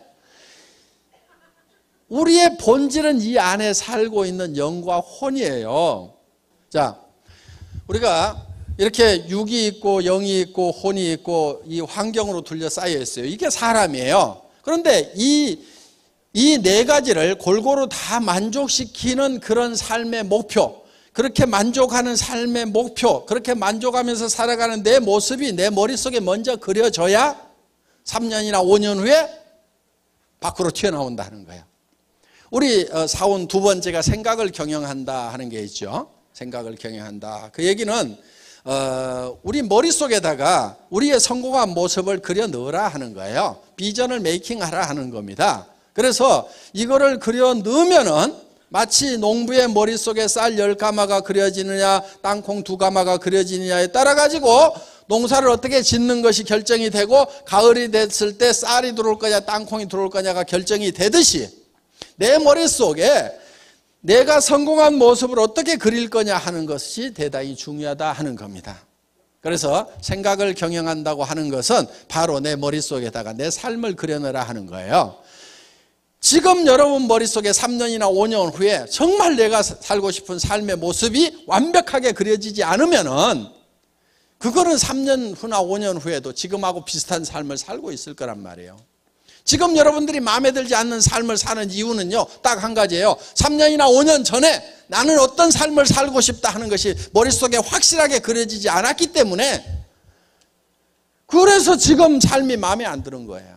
우리의 본질은 이 안에 살고 있는 영과 혼이에요. 자, 우리가 이렇게 육이 있고 영이 있고 혼이 있고 이 환경으로 둘러싸여 있어요. 이게 사람이에요. 그런데 이 네 가지를 골고루 다 만족시키는 그런 삶의 목표, 그렇게 만족하는 삶의 목표, 그렇게 만족하면서 살아가는 내 모습이 내 머릿속에 먼저 그려져야 3년이나 5년 후에 밖으로 튀어나온다는 거예요. 우리 사원 두 번째가 생각을 경영한다 하는 게 있죠. 생각을 경영한다. 그 얘기는 우리 머릿속에다가 우리의 성공한 모습을 그려 넣으라 하는 거예요. 비전을 메이킹하라 하는 겁니다. 그래서 이거를 그려 넣으면은 마치 농부의 머릿속에 쌀 10가마가 그려지느냐 땅콩 2가마가 그려지느냐에 따라 가지고 농사를 어떻게 짓는 것이 결정이 되고 가을이 됐을 때 쌀이 들어올 거냐 땅콩이 들어올 거냐가 결정이 되듯이 내 머릿속에 내가 성공한 모습을 어떻게 그릴 거냐 하는 것이 대단히 중요하다 하는 겁니다. 그래서 생각을 경영한다고 하는 것은 바로 내 머릿속에다가 내 삶을 그려넣으라 하는 거예요. 지금 여러분 머릿속에 3년이나 5년 후에 정말 내가 살고 싶은 삶의 모습이 완벽하게 그려지지 않으면은 그거는 3년 후나 5년 후에도 지금하고 비슷한 삶을 살고 있을 거란 말이에요. 지금 여러분들이 마음에 들지 않는 삶을 사는 이유는요, 딱 한 가지예요. 3년이나 5년 전에 나는 어떤 삶을 살고 싶다 하는 것이 머릿속에 확실하게 그려지지 않았기 때문에 그래서 지금 삶이 마음에 안 드는 거예요.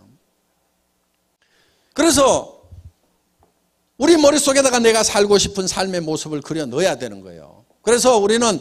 그래서 우리 머릿속에다가 내가 살고 싶은 삶의 모습을 그려 넣어야 되는 거예요. 그래서 우리는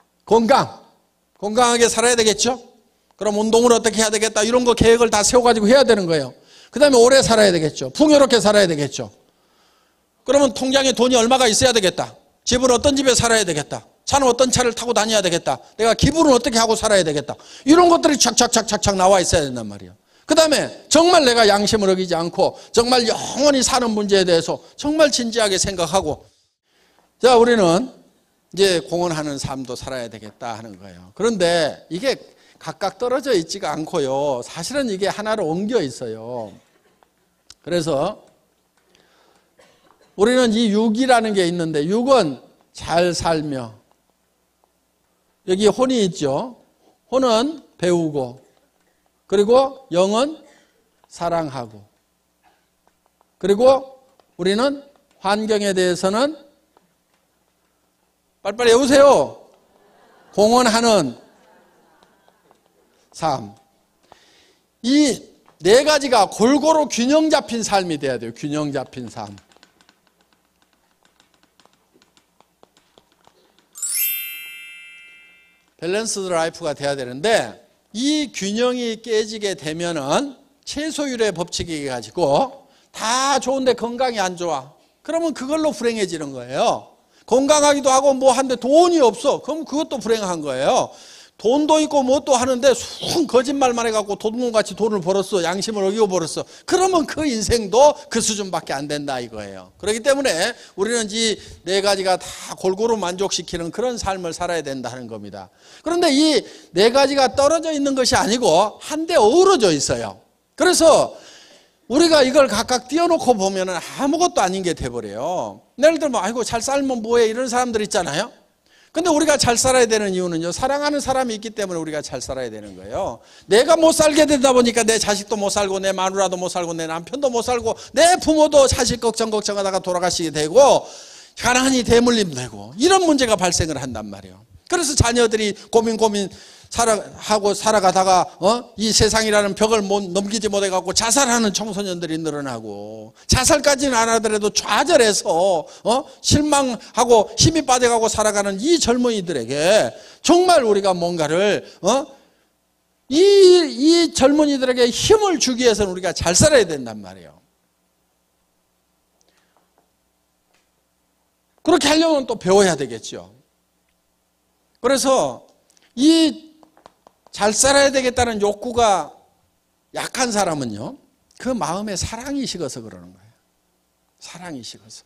건강하게 살아야 되겠죠? 그럼 운동을 어떻게 해야 되겠다 이런 거 계획을 다 세워가지고 해야 되는 거예요. 그 다음에 오래 살아야 되겠죠. 풍요롭게 살아야 되겠죠. 그러면 통장에 돈이 얼마가 있어야 되겠다. 집은 어떤 집에 살아야 되겠다. 차는 어떤 차를 타고 다녀야 되겠다. 내가 기부는 어떻게 하고 살아야 되겠다. 이런 것들이 착착착착 나와 있어야 된단 말이에요. 그 다음에 정말 내가 양심을 어기지 않고 정말 영원히 사는 문제에 대해서 정말 진지하게 생각하고, 자, 우리는 이제 공헌하는 삶도 살아야 되겠다 하는 거예요. 그런데 이게 각각 떨어져 있지가 않고요. 사실은 이게 하나로 엉겨 있어요. 그래서 우리는 이 육이라는 게 있는데, 육은 잘 살며, 여기 혼이 있죠. 혼은 배우고, 그리고 영은 사랑하고, 그리고 우리는 환경에 대해서는 빨리빨리 해보세요. 공헌하는 삶. 이 네 가지가 골고루 균형 잡힌 삶이 돼야 돼요. 균형 잡힌 삶. 밸런스드 라이프가 돼야 되는데, 이 균형이 깨지게 되면은 최소율의 법칙이 가지고 다 좋은데 건강이 안 좋아. 그러면 그걸로 불행해지는 거예요. 건강하기도 하고 뭐 한데 돈이 없어. 그럼 그것도 불행한 거예요. 돈도 있고 뭣도 하는데 순 거짓말만 해갖고 도둑놈같이 돈을 벌었어. 양심을 어기고 벌었어. 그러면 그 인생도 그 수준밖에 안 된다 이거예요. 그렇기 때문에 우리는 이 네 가지가 다 골고루 만족시키는 그런 삶을 살아야 된다는 겁니다. 그런데 이 네 가지가 떨어져 있는 것이 아니고 한데 어우러져 있어요. 그래서 우리가 이걸 각각 띄워놓고 보면 아무것도 아닌 게 돼버려요. 예를 들면 아이고 잘 살면 뭐해 이런 사람들 있잖아요. 근데 우리가 잘 살아야 되는 이유는요, 사랑하는 사람이 있기 때문에 우리가 잘 살아야 되는 거예요. 내가 못 살게 되다 보니까 내 자식도 못 살고 내 마누라도 못 살고 내 남편도 못 살고 내 부모도 자식 걱정하다가 돌아가시게 되고 가난이 대물림 되고 이런 문제가 발생을 한단 말이에요. 그래서 자녀들이 고민 하고 살아가다가 이 세상이라는 벽을 넘기지 못해갖고 자살하는 청소년들이 늘어나고, 자살까지는 안 하더라도 좌절해서 실망하고 힘이 빠져가고 살아가는 이 젊은이들에게 정말 우리가 뭔가를 이 젊은이들에게 힘을 주기 위해서는 우리가 잘 살아야 된단 말이에요. 그렇게 하려면 또 배워야 되겠죠. 그래서 이 잘 살아야 되겠다는 욕구가 약한 사람은요, 그 마음에 사랑이 식어서 그러는 거예요. 사랑이 식어서.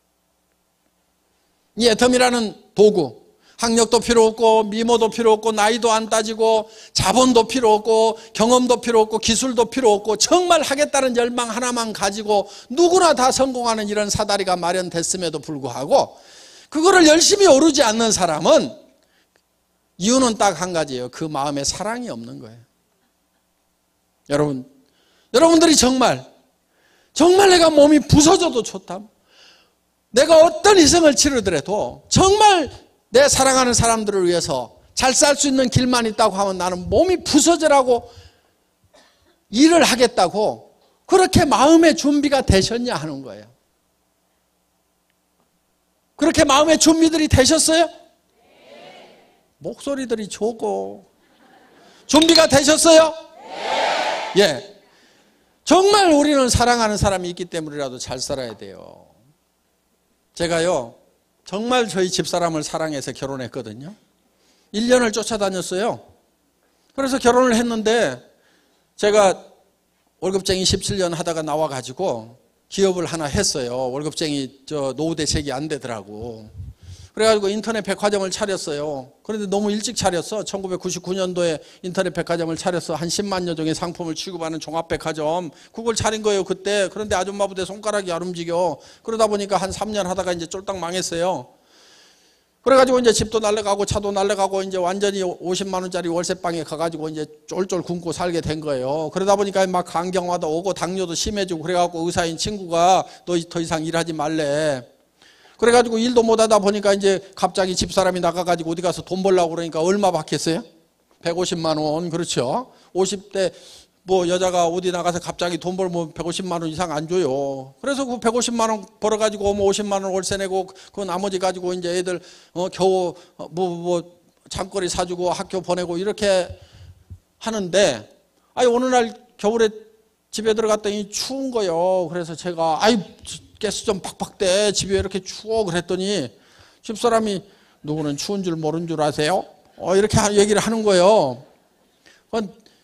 이 애텀이라는 도구, 학력도 필요 없고 미모도 필요 없고 나이도 안 따지고 자본도 필요 없고 경험도 필요 없고 기술도 필요 없고 정말 하겠다는 열망 하나만 가지고 누구나 다 성공하는 이런 사다리가 마련됐음에도 불구하고 그거를 열심히 오르지 않는 사람은 이유는 딱 한 가지예요. 그 마음에 사랑이 없는 거예요. 여러분들이 정말 내가 몸이 부서져도 좋다, 내가 어떤 희생을 치르더라도 정말 내 사랑하는 사람들을 위해서 잘 살 수 있는 길만 있다고 하면 나는 몸이 부서져라고 일을 하겠다고 그렇게 마음의 준비가 되셨냐 하는 거예요. 그렇게 마음의 준비들이 되셨어요? 목소리들이 좋고. 준비가 되셨어요? 예. 정말 우리는 사랑하는 사람이 있기 때문이라도 잘 살아야 돼요. 제가요, 정말 저희 집사람을 사랑해서 결혼했거든요. 1년을 쫓아다녔어요. 그래서 결혼을 했는데 제가 월급쟁이 17년 하다가 나와가지고 기업을 하나 했어요. 월급쟁이 노후 대책이 안 되더라고. 그래가지고 인터넷 백화점을 차렸어요. 그런데 너무 일찍 차렸어. 1999년도에 인터넷 백화점을 차렸어. 한 10만여 종의 상품을 취급하는 종합백화점. 그걸 차린 거예요, 그때. 그런데 아줌마 부대 손가락이 안 움직여. 그러다 보니까 한 3년 하다가 이제 쫄딱 망했어요. 그래가지고 이제 집도 날라가고 차도 날라가고 이제 완전히 50만 원짜리 월세방에 가가지고 이제 쫄쫄 굶고 살게 된 거예요. 그러다 보니까 막 간경화도 오고 당뇨도 심해지고 그래갖고 의사인 친구가 너 더 이상 일하지 말래. 그래가지고 일도 못하다 보니까 이제 갑자기 집사람이 나가가지고 어디 가서 돈 벌려고 그러니까 얼마 받겠어요? 150만 원. 그렇죠. 50대 뭐 여자가 어디 나가서 갑자기 돈 벌면 150만 원 이상 안 줘요. 그래서 그 150만 원 벌어가지고 오면 50만 원 월세 내고 그 나머지 가지고 이제 애들 겨우 뭐 잠거리 사주고 학교 보내고 이렇게 하는데, 아니 어느 날 겨울에 집에 들어갔더니 추운 거예요. 그래서 제가 가스 좀 팍팍 대, 집에 이렇게 추워. 그랬더니 집사람이 누구는 추운 줄 모르는 줄 아세요? 이렇게 얘기를 하는 거예요.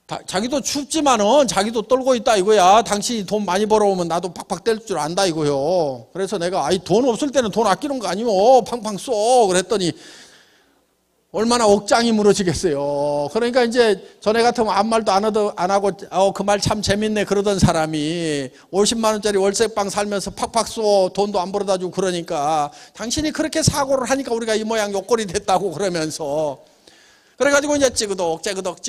자기도 춥지만은 자기도 떨고 있다 이거야. 당신이 돈 많이 벌어오면 나도 팍팍 뗄 줄 안다 이거요. 그래서 내가 돈 없을 때는 돈 아끼는 거 아니오. 팡팡 쏘. 그랬더니 얼마나 억장이 무너지겠어요. 그러니까 이제 전에 같으면 아무 말도 안 하고 그 말 참 재밌네 그러던 사람이 50만 원짜리 월세방 살면서 팍팍 쏘 돈도 안 벌어다 주고 그러니까 당신이 그렇게 사고를 하니까 우리가 이 모양 요꼴이 됐다고 그러면서 그래가지고 이제 찌그덕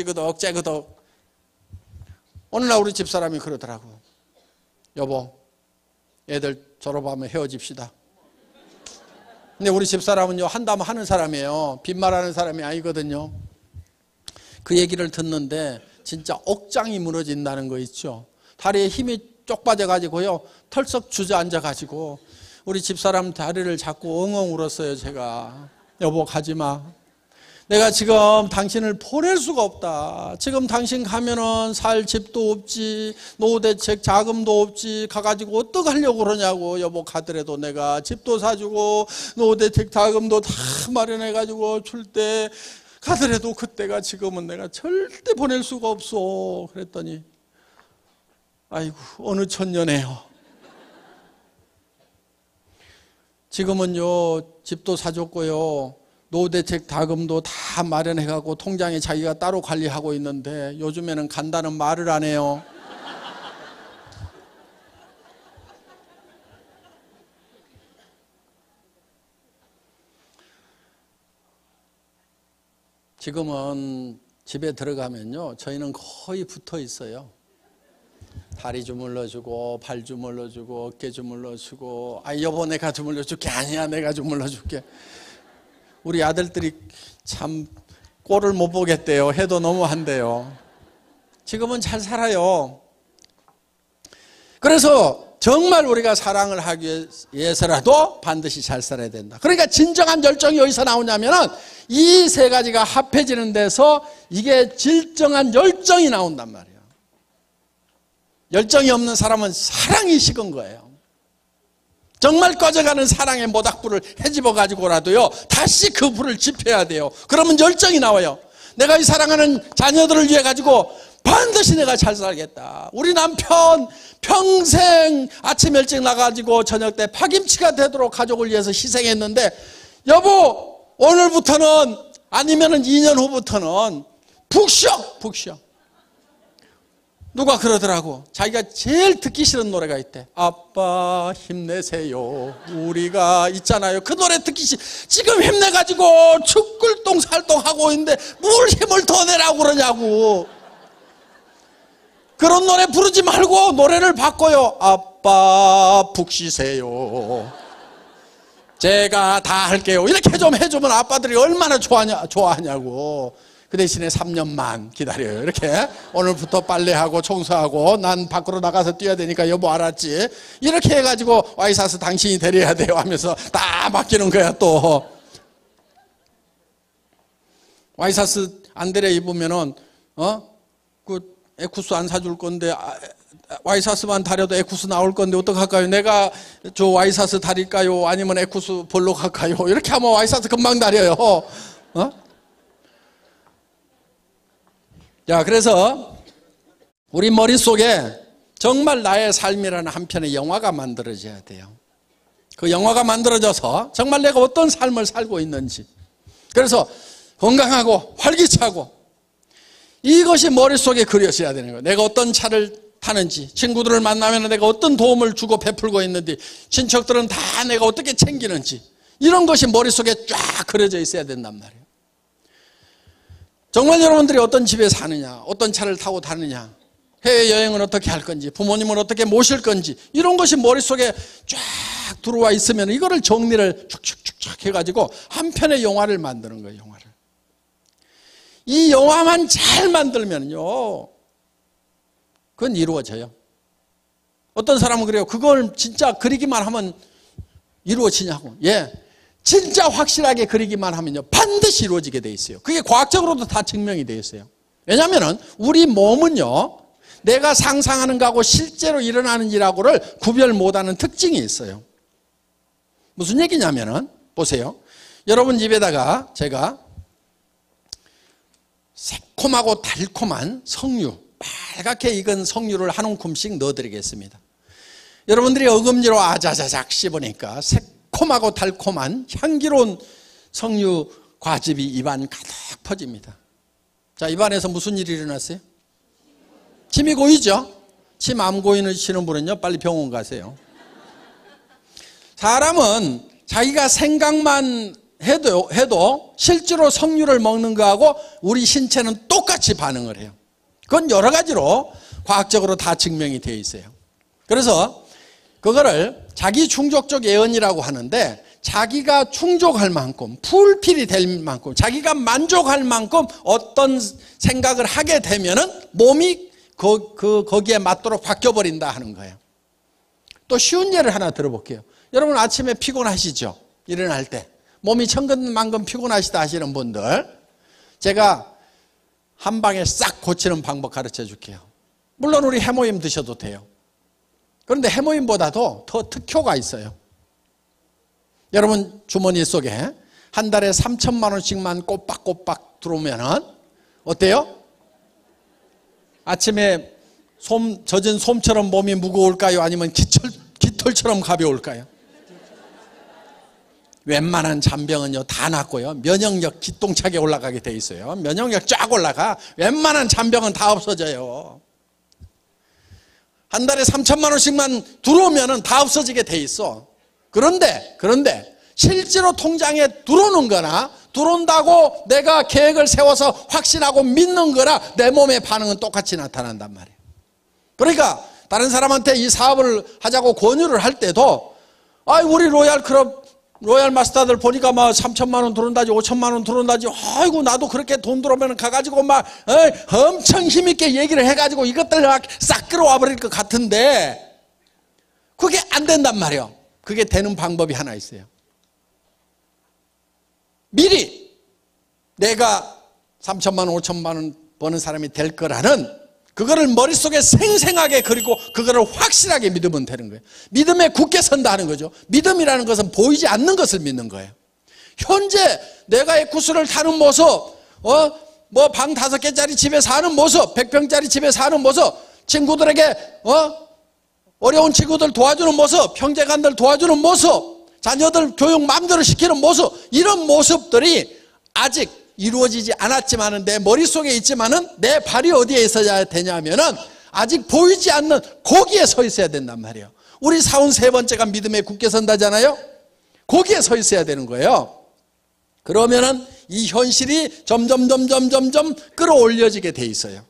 어느 날 우리 집사람이 그러더라고. 여보, 애들 졸업하면 헤어집시다. 근데 우리 집사람은요, 한다면 하는 사람이에요. 빈말하는 사람이 아니거든요. 그 얘기를 듣는데 진짜 억장이 무너진다는 거 있죠. 다리에 힘이 쪽 빠져가지고요, 털썩 주저앉아가지고 우리 집사람 다리를 잡고 엉엉 울었어요. 제가. 여보, 가지마. 내가 지금 당신을 보낼 수가 없다. 지금 당신 가면은 살 집도 없지, 노후대책 자금도 없지, 가가지고 어떡하려고 그러냐고. 여보, 가더라도 내가 집도 사주고 노후대책 자금도 다 마련해가지고 줄 때 가더라도 그때가 지금은 내가 절대 보낼 수가 없어. 그랬더니 아이고, 어느 천년에요. 지금은요, 집도 사줬고요, 노후대책 자금도 다 마련해가고 통장에 자기가 따로 관리하고 있는데 요즘에는 간다는 말을 안 해요. 지금은 집에 들어가면요, 저희는 거의 붙어 있어요. 다리 주물러주고 발 주물러주고 어깨 주물러주고 여보 내가 주물러줄게. 아니야, 내가 주물러줄게. 우리 아들들이 참 꼴을 못 보겠대요. 해도 너무한대요. 지금은 잘 살아요. 그래서 정말 우리가 사랑을 하기 위해서라도 반드시 잘 살아야 된다. 그러니까 진정한 열정이 어디서 나오냐면은 이 세 가지가 합해지는 데서 이게 진정한 열정이 나온단 말이에요. 열정이 없는 사람은 사랑이 식은 거예요. 정말 꺼져가는 사랑의 모닥불을 헤집어 가지고라도요, 다시 그 불을 지펴야 돼요. 그러면 열정이 나와요. 내가 이 사랑하는 자녀들을 위해 가지고 반드시 내가 잘 살겠다. 우리 남편 평생 아침 일찍 나가지고 저녁 때 파김치가 되도록 가족을 위해서 희생했는데, 여보, 오늘부터는 아니면은 2년 후부터는 푹 쉬어. 누가 그러더라고. 자기가 제일 듣기 싫은 노래가 있대. 아빠 힘내세요. 우리가 있잖아요. 그 노래 듣기 싫어. 지금 힘내가지고 죽글똥살똥 하고 있는데 뭘 힘을 더 내라고 그러냐고. 그런 노래 부르지 말고 노래를 바꿔요. 아빠 푹 쉬세요. 제가 다 할게요. 이렇게 좀 해주면 아빠들이 얼마나 좋아하냐고. 그 대신에 3년만 기다려요. 이렇게 오늘부터 빨래하고 청소하고 난 밖으로 나가서 뛰어야 되니까 여보 알았지? 이렇게 해가지고 와이사스 당신이 데려야 돼요 하면서 다 맡기는 거야. 또 와이사스 안 데려 입으면은 그 에쿠스 안 사줄 건데 와이사스만 다려도 에쿠스 나올 건데 어떡할까요? 내가 저 와이사스 다릴까요? 아니면 에쿠스 볼로 갈까요? 이렇게 하면 와이사스 금방 다려요. 자, 그래서 우리 머릿속에 정말 나의 삶이라는 한 편의 영화가 만들어져야 돼요. 그 영화가 만들어져서 정말 내가 어떤 삶을 살고 있는지, 그래서 건강하고 활기차고 이것이 머릿속에 그려져야 되는 거예요. 내가 어떤 차를 타는지, 친구들을 만나면 내가 어떤 도움을 주고 베풀고 있는지, 친척들은 다 내가 어떻게 챙기는지, 이런 것이 머릿속에 쫙 그려져 있어야 된단 말이에요. 정말 여러분들이 어떤 집에 사느냐, 어떤 차를 타고 다느냐, 해외여행은 어떻게 할 건지, 부모님을 어떻게 모실 건지, 이런 것이 머릿속에 쫙 들어와 있으면 이거를 정리를 축축축축 해가지고 한 편의 영화를 만드는 거예요. 영화를. 이 영화만 잘 만들면요, 그건 이루어져요. 어떤 사람은 그래요. 그걸 진짜 그리기만 하면 이루어지냐고. 예, 진짜 확실하게 그리기만 하면요, 반드시 이루어지게 돼 있어요. 그게 과학적으로도 다 증명이 돼 있어요. 왜냐하면 우리 몸은요, 내가 상상하는 거하고 실제로 일어나는 일하고를 구별 못하는 특징이 있어요. 무슨 얘기냐면은 보세요. 여러분 집에다가 제가 새콤하고 달콤한 석류, 빨갛게 익은 석류를 한 움큼씩 넣어드리겠습니다. 여러분들이 어금니로 아자자작 씹으니까 새콤하고 달콤한 향기로운 석류 과즙이 입안 가득 퍼집니다. 자, 입안에서 무슨 일이 일어났어요? 침이 고이죠? 침 안 고이시는 분은요, 빨리 병원 가세요. 사람은 자기가 생각만 해도 실제로 석류를 먹는 거하고 우리 신체는 똑같이 반응을 해요. 그건 여러 가지로 과학적으로 다 증명이 되어 있어요. 그래서 그거를 자기 충족적 예언이라고 하는데, 자기가 충족할 만큼, 풀필이 될 만큼, 자기가 만족할 만큼 어떤 생각을 하게 되면은 몸이 거기에 맞도록 바뀌어버린다 하는 거예요. 또 쉬운 예를 하나 들어볼게요. 여러분 아침에 피곤하시죠? 일어날 때. 몸이 천근만근 피곤하시다 하시는 분들, 제가 한 방에 싹 고치는 방법 가르쳐 줄게요. 물론 우리 해모임 드셔도 돼요. 그런데 해모임보다도 더 특효가 있어요. 여러분 주머니 속에 한 달에 3천만 원씩만 꼬박꼬박 들어오면은 어때요? 아침에 젖은 솜처럼 몸이 무거울까요? 아니면 깃털처럼 가벼울까요? 웬만한 잔병은요 다 낫고요, 면역력 기똥차게 올라가게 돼 있어요. 면역력 쫙 올라가. 웬만한 잔병은 다 없어져요. 한 달에 3천만 원씩만 들어오면은 다 없어지게 돼 있어. 그런데 실제로 통장에 들어오는 거나 들어온다고 내가 계획을 세워서 확신하고 믿는 거나 내 몸의 반응은 똑같이 나타난단 말이에요. 그러니까 다른 사람한테 이 사업을 하자고 권유를 할 때도, 우리 로얄 마스터들 보니까 막 3천만 원 들어온다지 5천만 원 들어온다지, 아이고 나도 그렇게 돈 들어오면 가가지고 막 엄청 힘있게 얘기를 해가지고 이것들 막 싹 끌어와 버릴 것 같은데 그게 안 된단 말이에요. 그게 되는 방법이 하나 있어요. 미리 내가 3천만 원 5천만 원 버는 사람이 될 거라는 그거를 머릿속에 생생하게 그리고 그거를 확실하게 믿으면 되는 거예요. 믿음에 굳게 선다 하는 거죠. 믿음이라는 것은 보이지 않는 것을 믿는 거예요. 현재 내가 에쿠스를 타는 모습, 방 5개짜리 집에 사는 모습, 100평짜리 집에 사는 모습, 친구들에게 어려운 친구들 도와주는 모습, 형제간들 도와주는 모습, 자녀들 교육 마음대로 시키는 모습, 이런 모습들이 아직 이루어지지 않았지만은 내 머릿속에 있지만은 내 발이 어디에 있어야 되냐면은 아직 보이지 않는 거기에 서 있어야 된단 말이에요. 우리 사운 3번째가 믿음에 굳게 선다잖아요. 거기에 서 있어야 되는 거예요. 그러면은 이 현실이 점점 끌어올려지게 돼 있어요.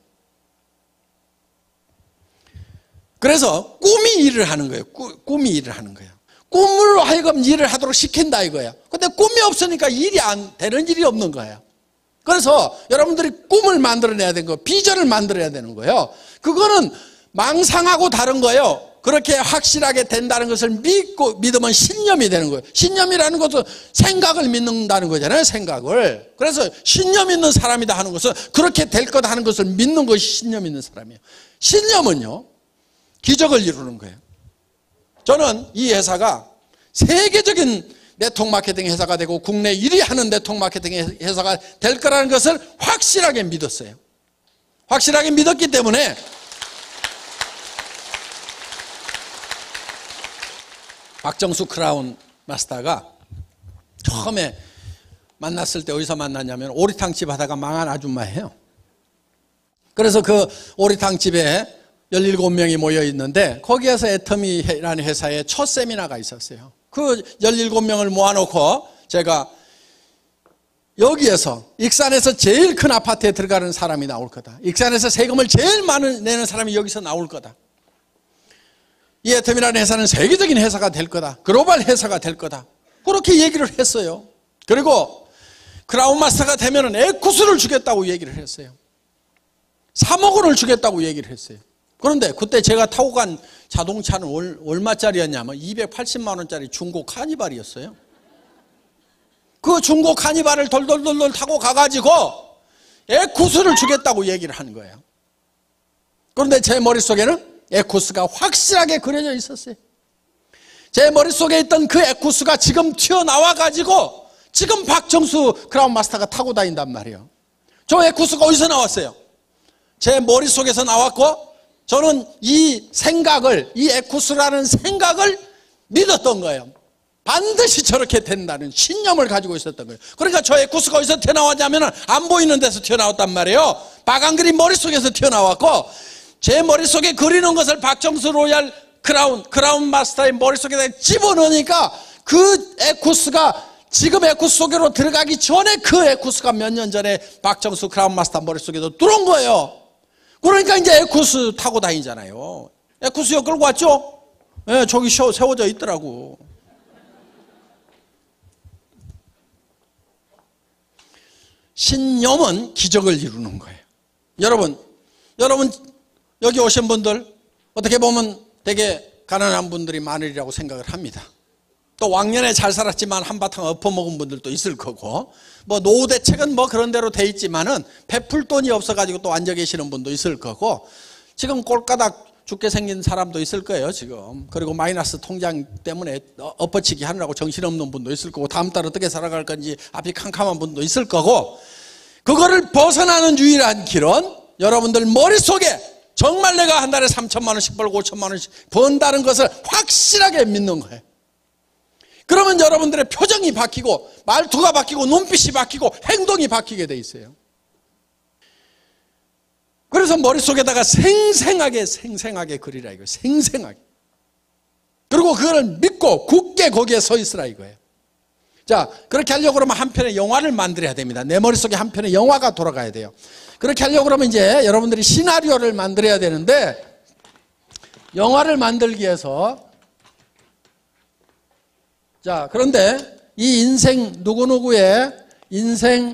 그래서 꿈이 일을 하는 거예요. 꿈이 일을 하는 거예요. 꿈으로 하여금 일을 하도록 시킨다 이거예요. 근데 꿈이 없으니까 일이 안 되는 일이 없는 거예요. 그래서 여러분들이 꿈을 만들어내야 되는 거예요. 비전을 만들어야 되는 거예요. 그거는 망상하고 다른 거예요. 그렇게 확실하게 된다는 것을 믿으면 신념이 되는 거예요. 신념이라는 것은 생각을 믿는다는 거잖아요. 생각을. 그래서 신념 있는 사람이다 하는 것은 그렇게 될 거다 하는 것을 믿는 것이 신념 있는 사람이에요. 신념은요 기적을 이루는 거예요. 저는 이 회사가 세계적인 네트워크 마케팅 회사가 되고 국내 1위 하는 네트워크 마케팅 회사가 될 거라는 것을 확실하게 믿었어요. 확실하게 믿었기 때문에 박정수 크라운 마스터가 처음에 만났을 때 어디서 만났냐면 오리탕집 하다가 망한 아줌마예요. 그래서 그 오리탕집에 17명이 모여 있는데 거기에서 애터미라는 회사에 첫 세미나가 있었어요. 그 17명을 모아놓고 제가 여기에서 익산에서 제일 큰 아파트에 들어가는 사람이 나올 거다. 익산에서 세금을 제일 많이 내는 사람이 여기서 나올 거다. 이 애터미라는 회사는 세계적인 회사가 될 거다. 글로벌 회사가 될 거다. 그렇게 얘기를 했어요. 그리고 크라운 마스터가 되면은 에쿠스를 주겠다고 얘기를 했어요. 3억 원을 주겠다고 얘기를 했어요. 그런데 그때 제가 타고 간 자동차는 얼마짜리였냐면 280만 원짜리 중고 카니발이었어요. 그 중고 카니발을 돌돌돌돌 타고 가가지고 에쿠스를 주겠다고 얘기를 하는 거예요. 그런데 제 머릿속에는 에쿠스가 확실하게 그려져 있었어요. 제 머릿속에 있던 그 에쿠스가 지금 튀어나와가지고 지금 박정수 크라운 마스터가 타고 다닌단 말이에요. 저 에쿠스가 어디서 나왔어요? 제 머릿속에서 나왔고 저는 이 생각을, 이 에쿠스라는 생각을 믿었던 거예요. 반드시 저렇게 된다는 신념을 가지고 있었던 거예요. 그러니까 저 에쿠스가 어디서 튀어나왔냐면 안 보이는 데서 튀어나왔단 말이에요. 빨간 그림 머릿속에서 튀어나왔고 제 머릿속에 그리는 것을 박정수 로얄 크라운 마스터의 머릿속에다 집어넣으니까 그 에쿠스가 지금 에쿠스 속으로 들어가기 전에 그 에쿠스가 몇 년 전에 박정수 크라운 마스터 머릿속에도 들어온 거예요. 그러니까 이제 에쿠스 타고 다니잖아요. 에쿠스역 끌고 왔죠? 네, 저기 세워져 있더라고. 신념은 기적을 이루는 거예요. 여러분 여기 오신 분들 어떻게 보면 되게 가난한 분들이 많으리라고 생각을 합니다. 또 왕년에 잘 살았지만 한바탕 엎어먹은 분들도 있을 거고 뭐 노후 대책은 뭐 그런 대로 돼 있지만은 베풀 돈이 없어가지고 또 앉아 계시는 분도 있을 거고 지금 꼴까닥 죽게 생긴 사람도 있을 거예요 지금. 그리고 마이너스 통장 때문에 엎어치기 하느라고 정신없는 분도 있을 거고 다음 달 어떻게 살아갈 건지 앞이 캄캄한 분도 있을 거고 그거를 벗어나는 유일한 길은 여러분들 머릿속에 정말 내가 한 달에 3천만 원씩 벌고 5천만 원씩 번다는 것을 확실하게 믿는 거예요. 그러면 여러분들의 표정이 바뀌고 말투가 바뀌고 눈빛이 바뀌고 행동이 바뀌게 돼 있어요. 그래서 머릿속에다가 생생하게 그리라 이거예요. 생생하게. 그리고 그걸 믿고 굳게 거기에 서 있으라 이거예요. 자, 그렇게 하려고 그러면 한 편의 영화를 만들어야 됩니다. 내 머릿속에 한 편의 영화가 돌아가야 돼요. 그렇게 하려고 그러면 이제 여러분들이 시나리오를 만들어야 되는데 영화를 만들기 위해서 자, 그런데 이 인생 누구누구의 인생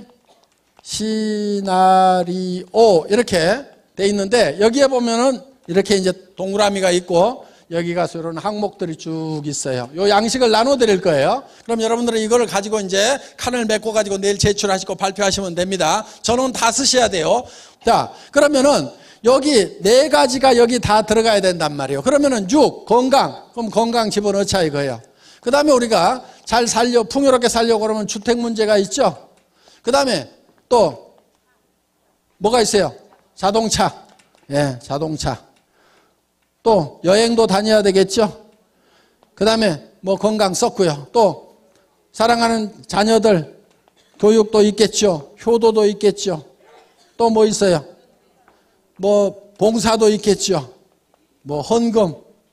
시나리오 이렇게 돼 있는데 여기에 보면은 이렇게 이제 동그라미가 있고 여기 가서 이런 항목들이 쭉 있어요. 요 양식을 나눠 드릴 거예요. 그럼 여러분들은 이걸 가지고 이제 칸을 메꿔 가지고 내일 제출하시고 발표하시면 됩니다. 전원 다 쓰셔야 돼요. 자, 그러면은 여기 네 가지가 여기 다 들어가야 된단 말이에요. 그러면은 6 건강, 그럼 건강 집어넣자 이거예요. 그 다음에 우리가 잘 살려 풍요롭게 살려고 그러면 주택 문제가 있죠. 그 다음에 또 뭐가 있어요? 자동차. 예, 자동차. 또 여행도 다녀야 되겠죠. 그 다음에 뭐 건강 썼고요. 또 사랑하는 자녀들 교육도 있겠죠. 효도도 있겠죠. 또 뭐 있어요? 뭐 봉사도 있겠죠. 뭐 헌금.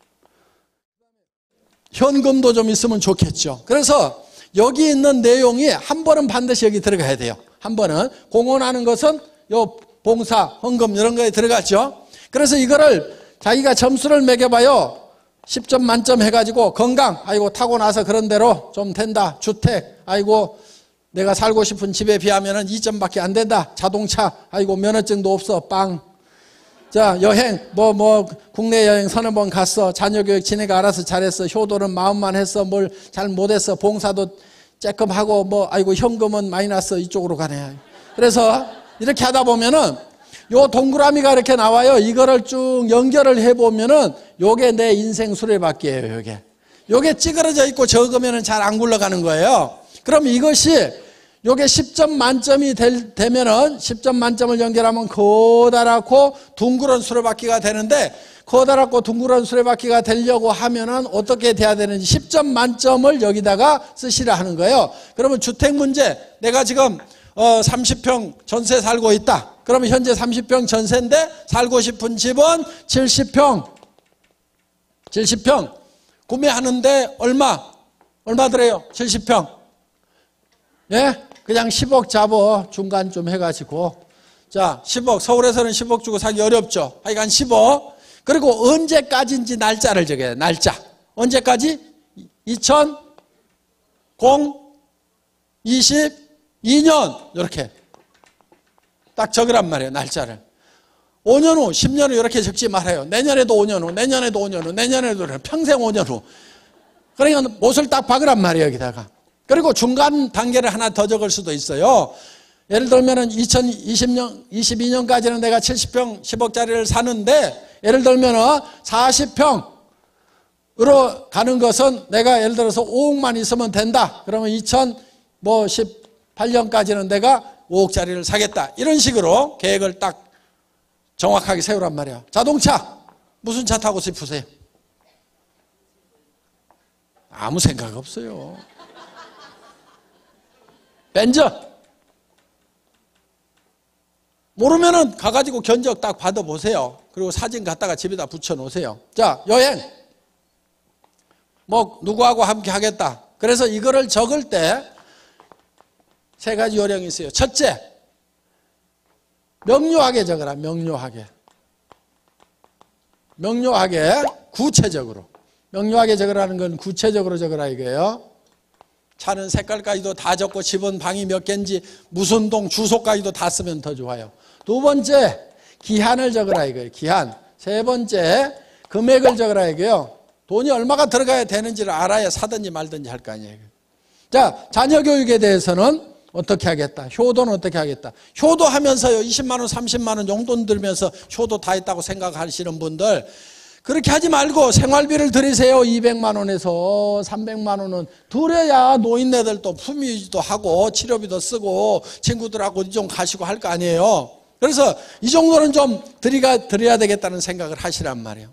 현금도 좀 있으면 좋겠죠. 그래서 여기 있는 내용이 한 번은 반드시 여기 들어가야 돼요. 한 번은 공헌하는 것은 요 봉사, 헌금 이런 거에 들어갔죠. 그래서 이거를 자기가 점수를 매겨봐요. 10점 만점 해가지고 건강, 아이고 타고 나서 그런 대로 좀 된다. 주택, 아이고 내가 살고 싶은 집에 비하면 2점밖에 안 된다. 자동차, 아이고 면허증도 없어. 빵. 자, 여행, 국내 여행 서너 번 갔어. 자녀 교육 지네가 알아서 잘했어. 효도는 마음만 했어. 뭘 잘 못했어. 봉사도 쬐끔 하고, 아이고, 현금은 마이너스 이쪽으로 가네. 그래서 이렇게 하다 보면은 요 동그라미가 이렇게 나와요. 이거를 쭉 연결을 해보면은 요게 내 인생 수레바퀴예요, 요게 찌그러져 있고 적으면은 잘 안 굴러가는 거예요. 그럼 이것이 요게 10점 만점이 되면은 10점 만점을 연결하면 커다랗고 둥그런 수레바퀴가 되는데 커다랗고 둥그런 수레바퀴가 되려고 하면은 어떻게 돼야 되는지 10점 만점을 여기다가 쓰시라 하는 거예요. 그러면 주택 문제, 내가 지금 30평 전세 살고 있다. 그러면 현재 30평 전세인데 살고 싶은 집은 70평. 구매하는데 얼마 들어요? 70평. 예? 그냥 10억 잡어. 중간 좀 해가지고. 자, 10억. 서울에서는 10억 주고 사기 어렵죠. 하여간 10억. 그리고 언제까지인지 날짜를 적어요. 날짜. 언제까지? 2022년. 이렇게. 딱 적으란 말이에요. 날짜를. 5년 후, 10년 후 이렇게 적지 말아요. 내년에도 5년 후, 내년에도 5년 후, 내년에도 평생 5년 후. 그러니까 못을 딱 박으란 말이에요. 여기다가. 그리고 중간 단계를 하나 더 적을 수도 있어요. 예를 들면은 2022년까지는 내가 70평 10억짜리를 사는데 예를 들면은 40평으로 가는 것은 내가 예를 들어서 5억만 있으면 된다. 그러면 2018년까지는 내가 5억짜리를 사겠다. 이런 식으로 계획을 딱 정확하게 세우란 말이야. 자동차 무슨 차 타고 싶으세요? 아무 생각 없어요. 벤츠. 모르면은 가가지고 견적 딱 받아보세요. 그리고 사진 갖다가 집에다 붙여놓으세요. 자, 여행. 뭐 누구하고 함께 하겠다. 그래서 이거를 적을 때 세 가지 요령이 있어요. 첫째, 명료하게 적어라. 명료하게. 명료하게, 구체적으로. 명료하게 적으라는 건 구체적으로 적으라 이거예요. 차는 색깔까지도 다 적고 집은 방이 몇 개인지 무슨 동 주소까지도 다 쓰면 더 좋아요. 두 번째, 기한을 적으라 이거예요. 기한. 세 번째, 금액을 적으라 이거예요. 돈이 얼마가 들어가야 되는지를 알아야 사든지 말든지 할 거 아니에요. 자, 자녀 교육에 대해서는 어떻게 하겠다. 효도는 어떻게 하겠다. 효도하면서요 20만 원 30만 원 용돈 들면서 효도 다 했다고 생각하시는 분들, 그렇게 하지 말고 생활비를 들이세요. 200만 원에서 300만 원은 들여야 노인네들 또 품위도 하고 치료비도 쓰고 친구들하고 좀 가시고 할 거 아니에요. 그래서 이 정도는 좀 드려야 되겠다는 생각을 하시란 말이에요.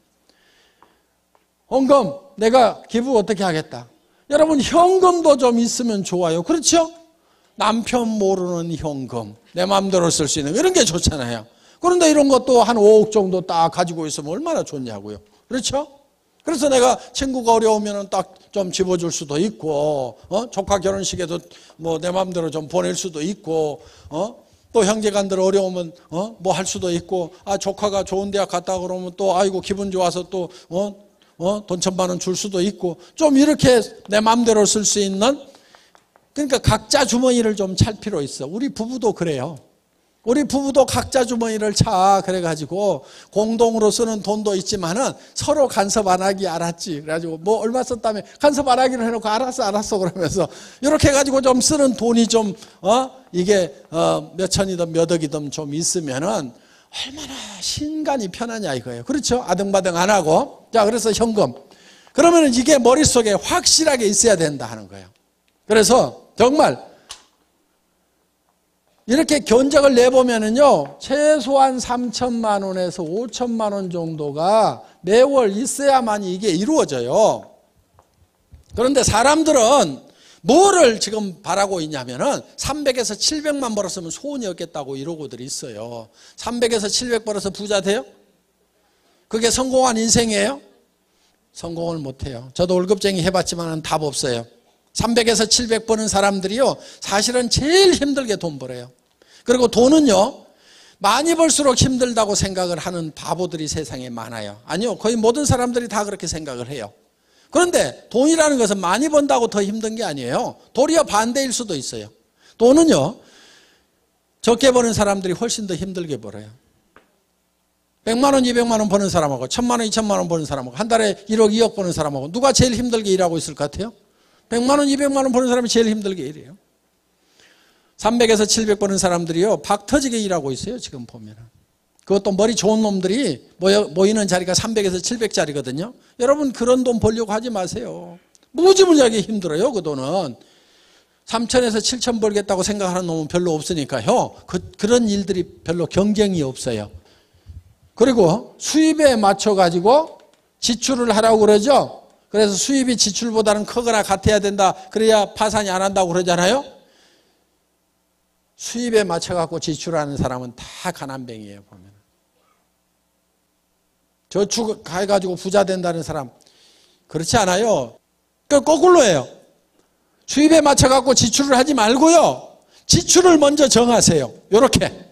헌금, 내가 기부 어떻게 하겠다. 여러분 현금도 좀 있으면 좋아요. 그렇죠? 남편 모르는 현금, 내 마음대로 쓸 수 있는 이런 게 좋잖아요. 그런데 이런 것도 한 5억 정도 딱 가지고 있으면 얼마나 좋냐고요. 그렇죠? 그래서 내가 친구가 어려우면 딱 좀 집어줄 수도 있고, 조카 결혼식에도 뭐 내 마음대로 좀 보낼 수도 있고, 또 형제간들 어려우면 뭐 할 수도 있고, 아 조카가 좋은 대학 갔다 그러면 또 아이고 기분 좋아서 또 돈 1,000만 원 줄 수도 있고, 좀 이렇게 내 마음대로 쓸 수 있는, 그러니까 각자 주머니를 좀 찰 필요 있어. 우리 부부도 그래요. 우리 부부도 각자 주머니를 차. 그래가지고 공동으로 쓰는 돈도 있지만은 서로 간섭 안 하기. 알았지? 그래가지고 뭐 얼마 썼다며 간섭 안 하기로 해놓고 알았어 그러면서 이렇게 해가지고 좀 쓰는 돈이 좀 이게 몇 천이든 몇 억이든 좀 있으면은 얼마나 신간이 편하냐 이거예요. 그렇죠? 아등바등 안 하고. 자, 그래서 현금. 그러면은 이게 머릿속에 확실하게 있어야 된다 하는 거예요. 그래서 정말 이렇게 견적을 내보면은요, 최소한 3천만 원에서 5천만 원 정도가 매월 있어야만이 이게 이루어져요. 그런데 사람들은 뭐를 지금 바라고 있냐면은 300에서 700만 벌었으면 소원이 없겠다고 이러고들 있어요. 300에서 700 벌어서 부자 돼요? 그게 성공한 인생이에요? 성공을 못해요. 저도 월급쟁이 해봤지만 답 없어요. 300에서 700 버는 사람들이요, 사실은 제일 힘들게 돈 벌어요. 그리고 돈은요, 많이 벌수록 힘들다고 생각을 하는 바보들이 세상에 많아요. 아니요, 거의 모든 사람들이 다 그렇게 생각을 해요. 그런데 돈이라는 것은 많이 번다고 더 힘든 게 아니에요. 도리어 반대일 수도 있어요. 돈은요, 적게 버는 사람들이 훨씬 더 힘들게 벌어요. 100만 원, 200만 원 버는 사람하고 1000만 원, 2000만 원 버는 사람하고 한 달에 1억, 2억 버는 사람하고 누가 제일 힘들게 일하고 있을 것 같아요? 100만 원, 200만 원 버는 사람이 제일 힘들게 일해요. 300에서 700 버는 사람들이요, 박 터지게 일하고 있어요. 지금 보면은. 그것도 머리 좋은 놈들이 모이는 자리가 300에서 700짜리거든요. 여러분 그런 돈 벌려고 하지 마세요. 무지무지하게 힘들어요. 그 돈은. 3천에서 7천 벌겠다고 생각하는 놈은 별로 없으니까요. 그런 일들이 별로 경쟁이 없어요. 그리고 수입에 맞춰가지고 지출을 하라고 그러죠. 그래서 수입이 지출보다는 크거나 같아야 된다. 그래야 파산이 안 한다고 그러잖아요. 수입에 맞춰갖고 지출하는 사람은 다 가난뱅이에요. 보면 저축해가지고 부자 된다는 사람 그렇지 않아요. 그러니까 거꾸로예요. 수입에 맞춰갖고 지출을 하지 말고요, 지출을 먼저 정하세요. 이렇게.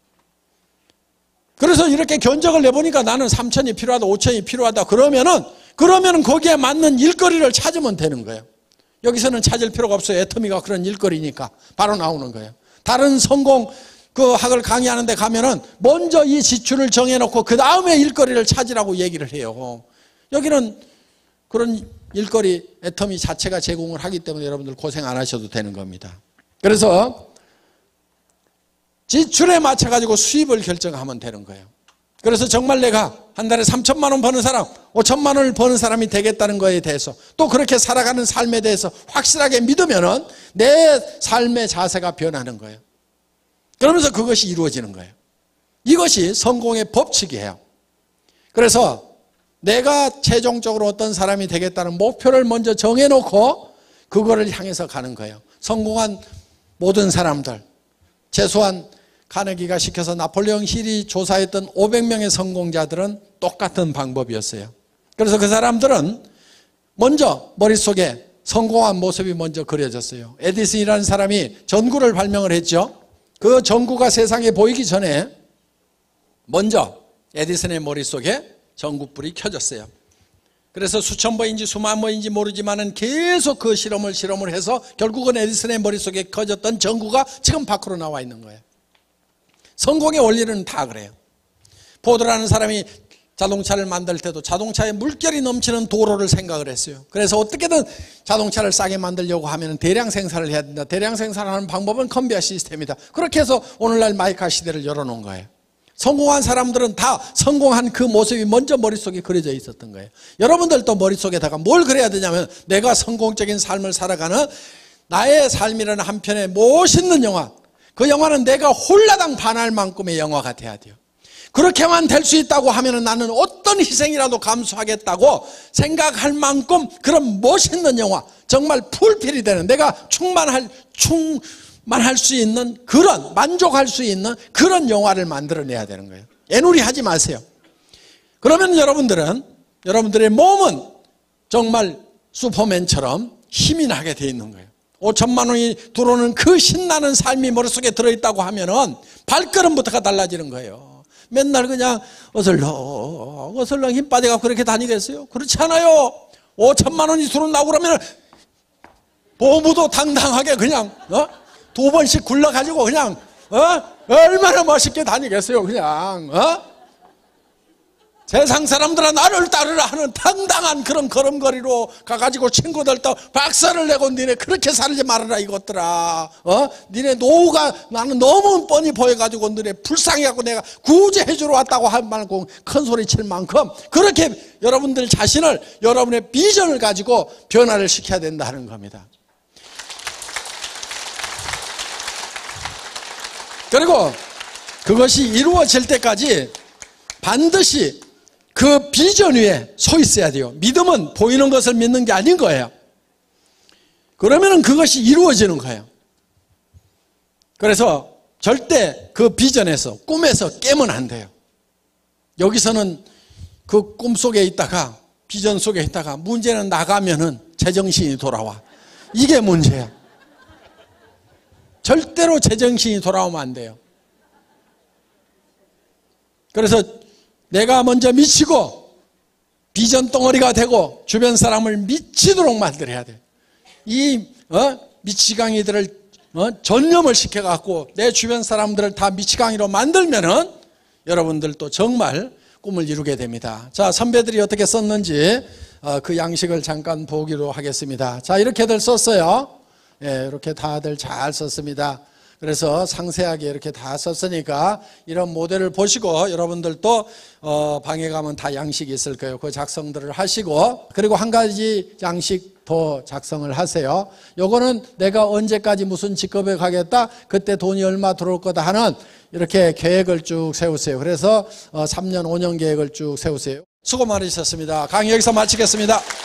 그래서 이렇게 견적을 내보니까 나는 3천이 필요하다, 5천이 필요하다. 그러면은 거기에 맞는 일거리를 찾으면 되는 거예요. 여기서는 찾을 필요가 없어요. 애터미가 그런 일거리니까 바로 나오는 거예요. 다른 성공 그 학을 강의하는 데 가면은 먼저 이 지출을 정해놓고 그 다음에 일거리를 찾으라고 얘기를 해요. 여기는 그런 일거리 애터미 자체가 제공을 하기 때문에 여러분들 고생 안 하셔도 되는 겁니다. 그래서 지출에 맞춰가지고 수입을 결정하면 되는 거예요. 그래서 정말 내가 한 달에 3천만 원 버는 사람, 5천만 원을 버는 사람이 되겠다는 거에 대해서, 또 그렇게 살아가는 삶에 대해서 확실하게 믿으면은 내 삶의 자세가 변하는 거예요. 그러면서 그것이 이루어지는 거예요. 이것이 성공의 법칙이에요. 그래서 내가 최종적으로 어떤 사람이 되겠다는 목표를 먼저 정해놓고 그거를 향해서 가는 거예요. 성공한 모든 사람들, 최소한 카네기가 시켜서 나폴레옹 힐이 조사했던 500명의 성공자들은 똑같은 방법이었어요. 그래서 그 사람들은 먼저 머릿속에 성공한 모습이 먼저 그려졌어요. 에디슨이라는 사람이 전구를 발명을 했죠. 그 전구가 세상에 보이기 전에 먼저 에디슨의 머릿속에 전구불이 켜졌어요. 그래서 수천 번인지 수만 번인지 모르지만은 계속 그 실험을 해서 결국은 에디슨의 머릿속에 켜졌던 전구가 지금 밖으로 나와 있는 거예요. 성공의 원리는 다 그래요. 포드라는 사람이 자동차를 만들 때도 자동차에 물결이 넘치는 도로를 생각을 했어요. 그래서 어떻게든 자동차를 싸게 만들려고 하면 대량 생산을 해야 된다. 대량 생산하는 방법은 컨베이어 시스템이다. 그렇게 해서 오늘날 마이카 시대를 열어놓은 거예요. 성공한 사람들은 다 성공한 그 모습이 먼저 머릿속에 그려져 있었던 거예요. 여러분들도 머릿속에다가 뭘 그려야 되냐면 내가 성공적인 삶을 살아가는 나의 삶이라는 한 편의 멋있는 영화, 그 영화는 내가 홀라당 반할 만큼의 영화가 돼야 돼요. 그렇게만 될 수 있다고 하면 나는 어떤 희생이라도 감수하겠다고 생각할 만큼 그런 멋있는 영화, 정말 풀필이 되는, 내가 충만할 수 있는 그런, 만족할 수 있는 그런 영화를 만들어내야 되는 거예요. 애누리 하지 마세요. 그러면 여러분들의 몸은 정말 슈퍼맨처럼 힘이 나게 돼 있는 거예요. 5천만 원이 들어오는 그 신나는 삶이 머릿속에 들어있다고 하면은 발걸음부터가 달라지는 거예요. 맨날 그냥 어슬렁 힘 빠져가고 그렇게 다니겠어요? 그렇지 않아요. 5천만 원이 들어온다고 그러면 보무도 당당하게 그냥 2번씩 굴러가지고 그냥 얼마나 멋있게 다니겠어요. 그냥 세상 사람들은 나를 따르라 하는 당당한 그런 걸음걸이로 가가지고 친구들도 박살을 내고 니네 그렇게 살지 말아라 이것들아. 니네 노후가 나는 너무 뻔히 보여가지고 니네 불쌍해갖고 내가 구제해주러 왔다고 할 말고 큰 소리 칠 만큼 그렇게 여러분들 자신을, 여러분의 비전을 가지고 변화를 시켜야 된다는 겁니다. 그리고 그것이 이루어질 때까지 반드시 그 비전 위에 서 있어야 돼요. 믿음은 보이는 것을 믿는 게 아닌 거예요. 그러면 그것이 이루어지는 거예요. 그래서 절대 그 비전에서, 꿈에서 깨면 안 돼요. 여기서는 그 꿈 속에 있다가, 비전 속에 있다가 문제는 나가면은 제정신이 돌아와. 이게 문제야. 절대로 제정신이 돌아오면 안 돼요. 그래서 내가 먼저 미치고 비전 덩어리가 되고 주변 사람을 미치도록 만들어야 돼. 이 미치광이들을 전념을 시켜갖고 내 주변 사람들을 다 미치광이로 만들면은 여러분들도 정말 꿈을 이루게 됩니다. 자, 선배들이 어떻게 썼는지 그 양식을 잠깐 보기로 하겠습니다. 자, 이렇게들 썼어요. 예, 이렇게 다들 잘 썼습니다. 그래서 상세하게 이렇게 다 썼으니까 이런 모델을 보시고 여러분들도 방에 가면 다 양식이 있을 거예요. 그 작성들을 하시고, 그리고 한 가지 양식 더 작성을 하세요. 요거는 내가 언제까지 무슨 직업에 가겠다, 그때 돈이 얼마 들어올 거다 하는 이렇게 계획을 쭉 세우세요. 그래서 3년 5년 계획을 쭉 세우세요. 수고 많으셨습니다. 강의 여기서 마치겠습니다.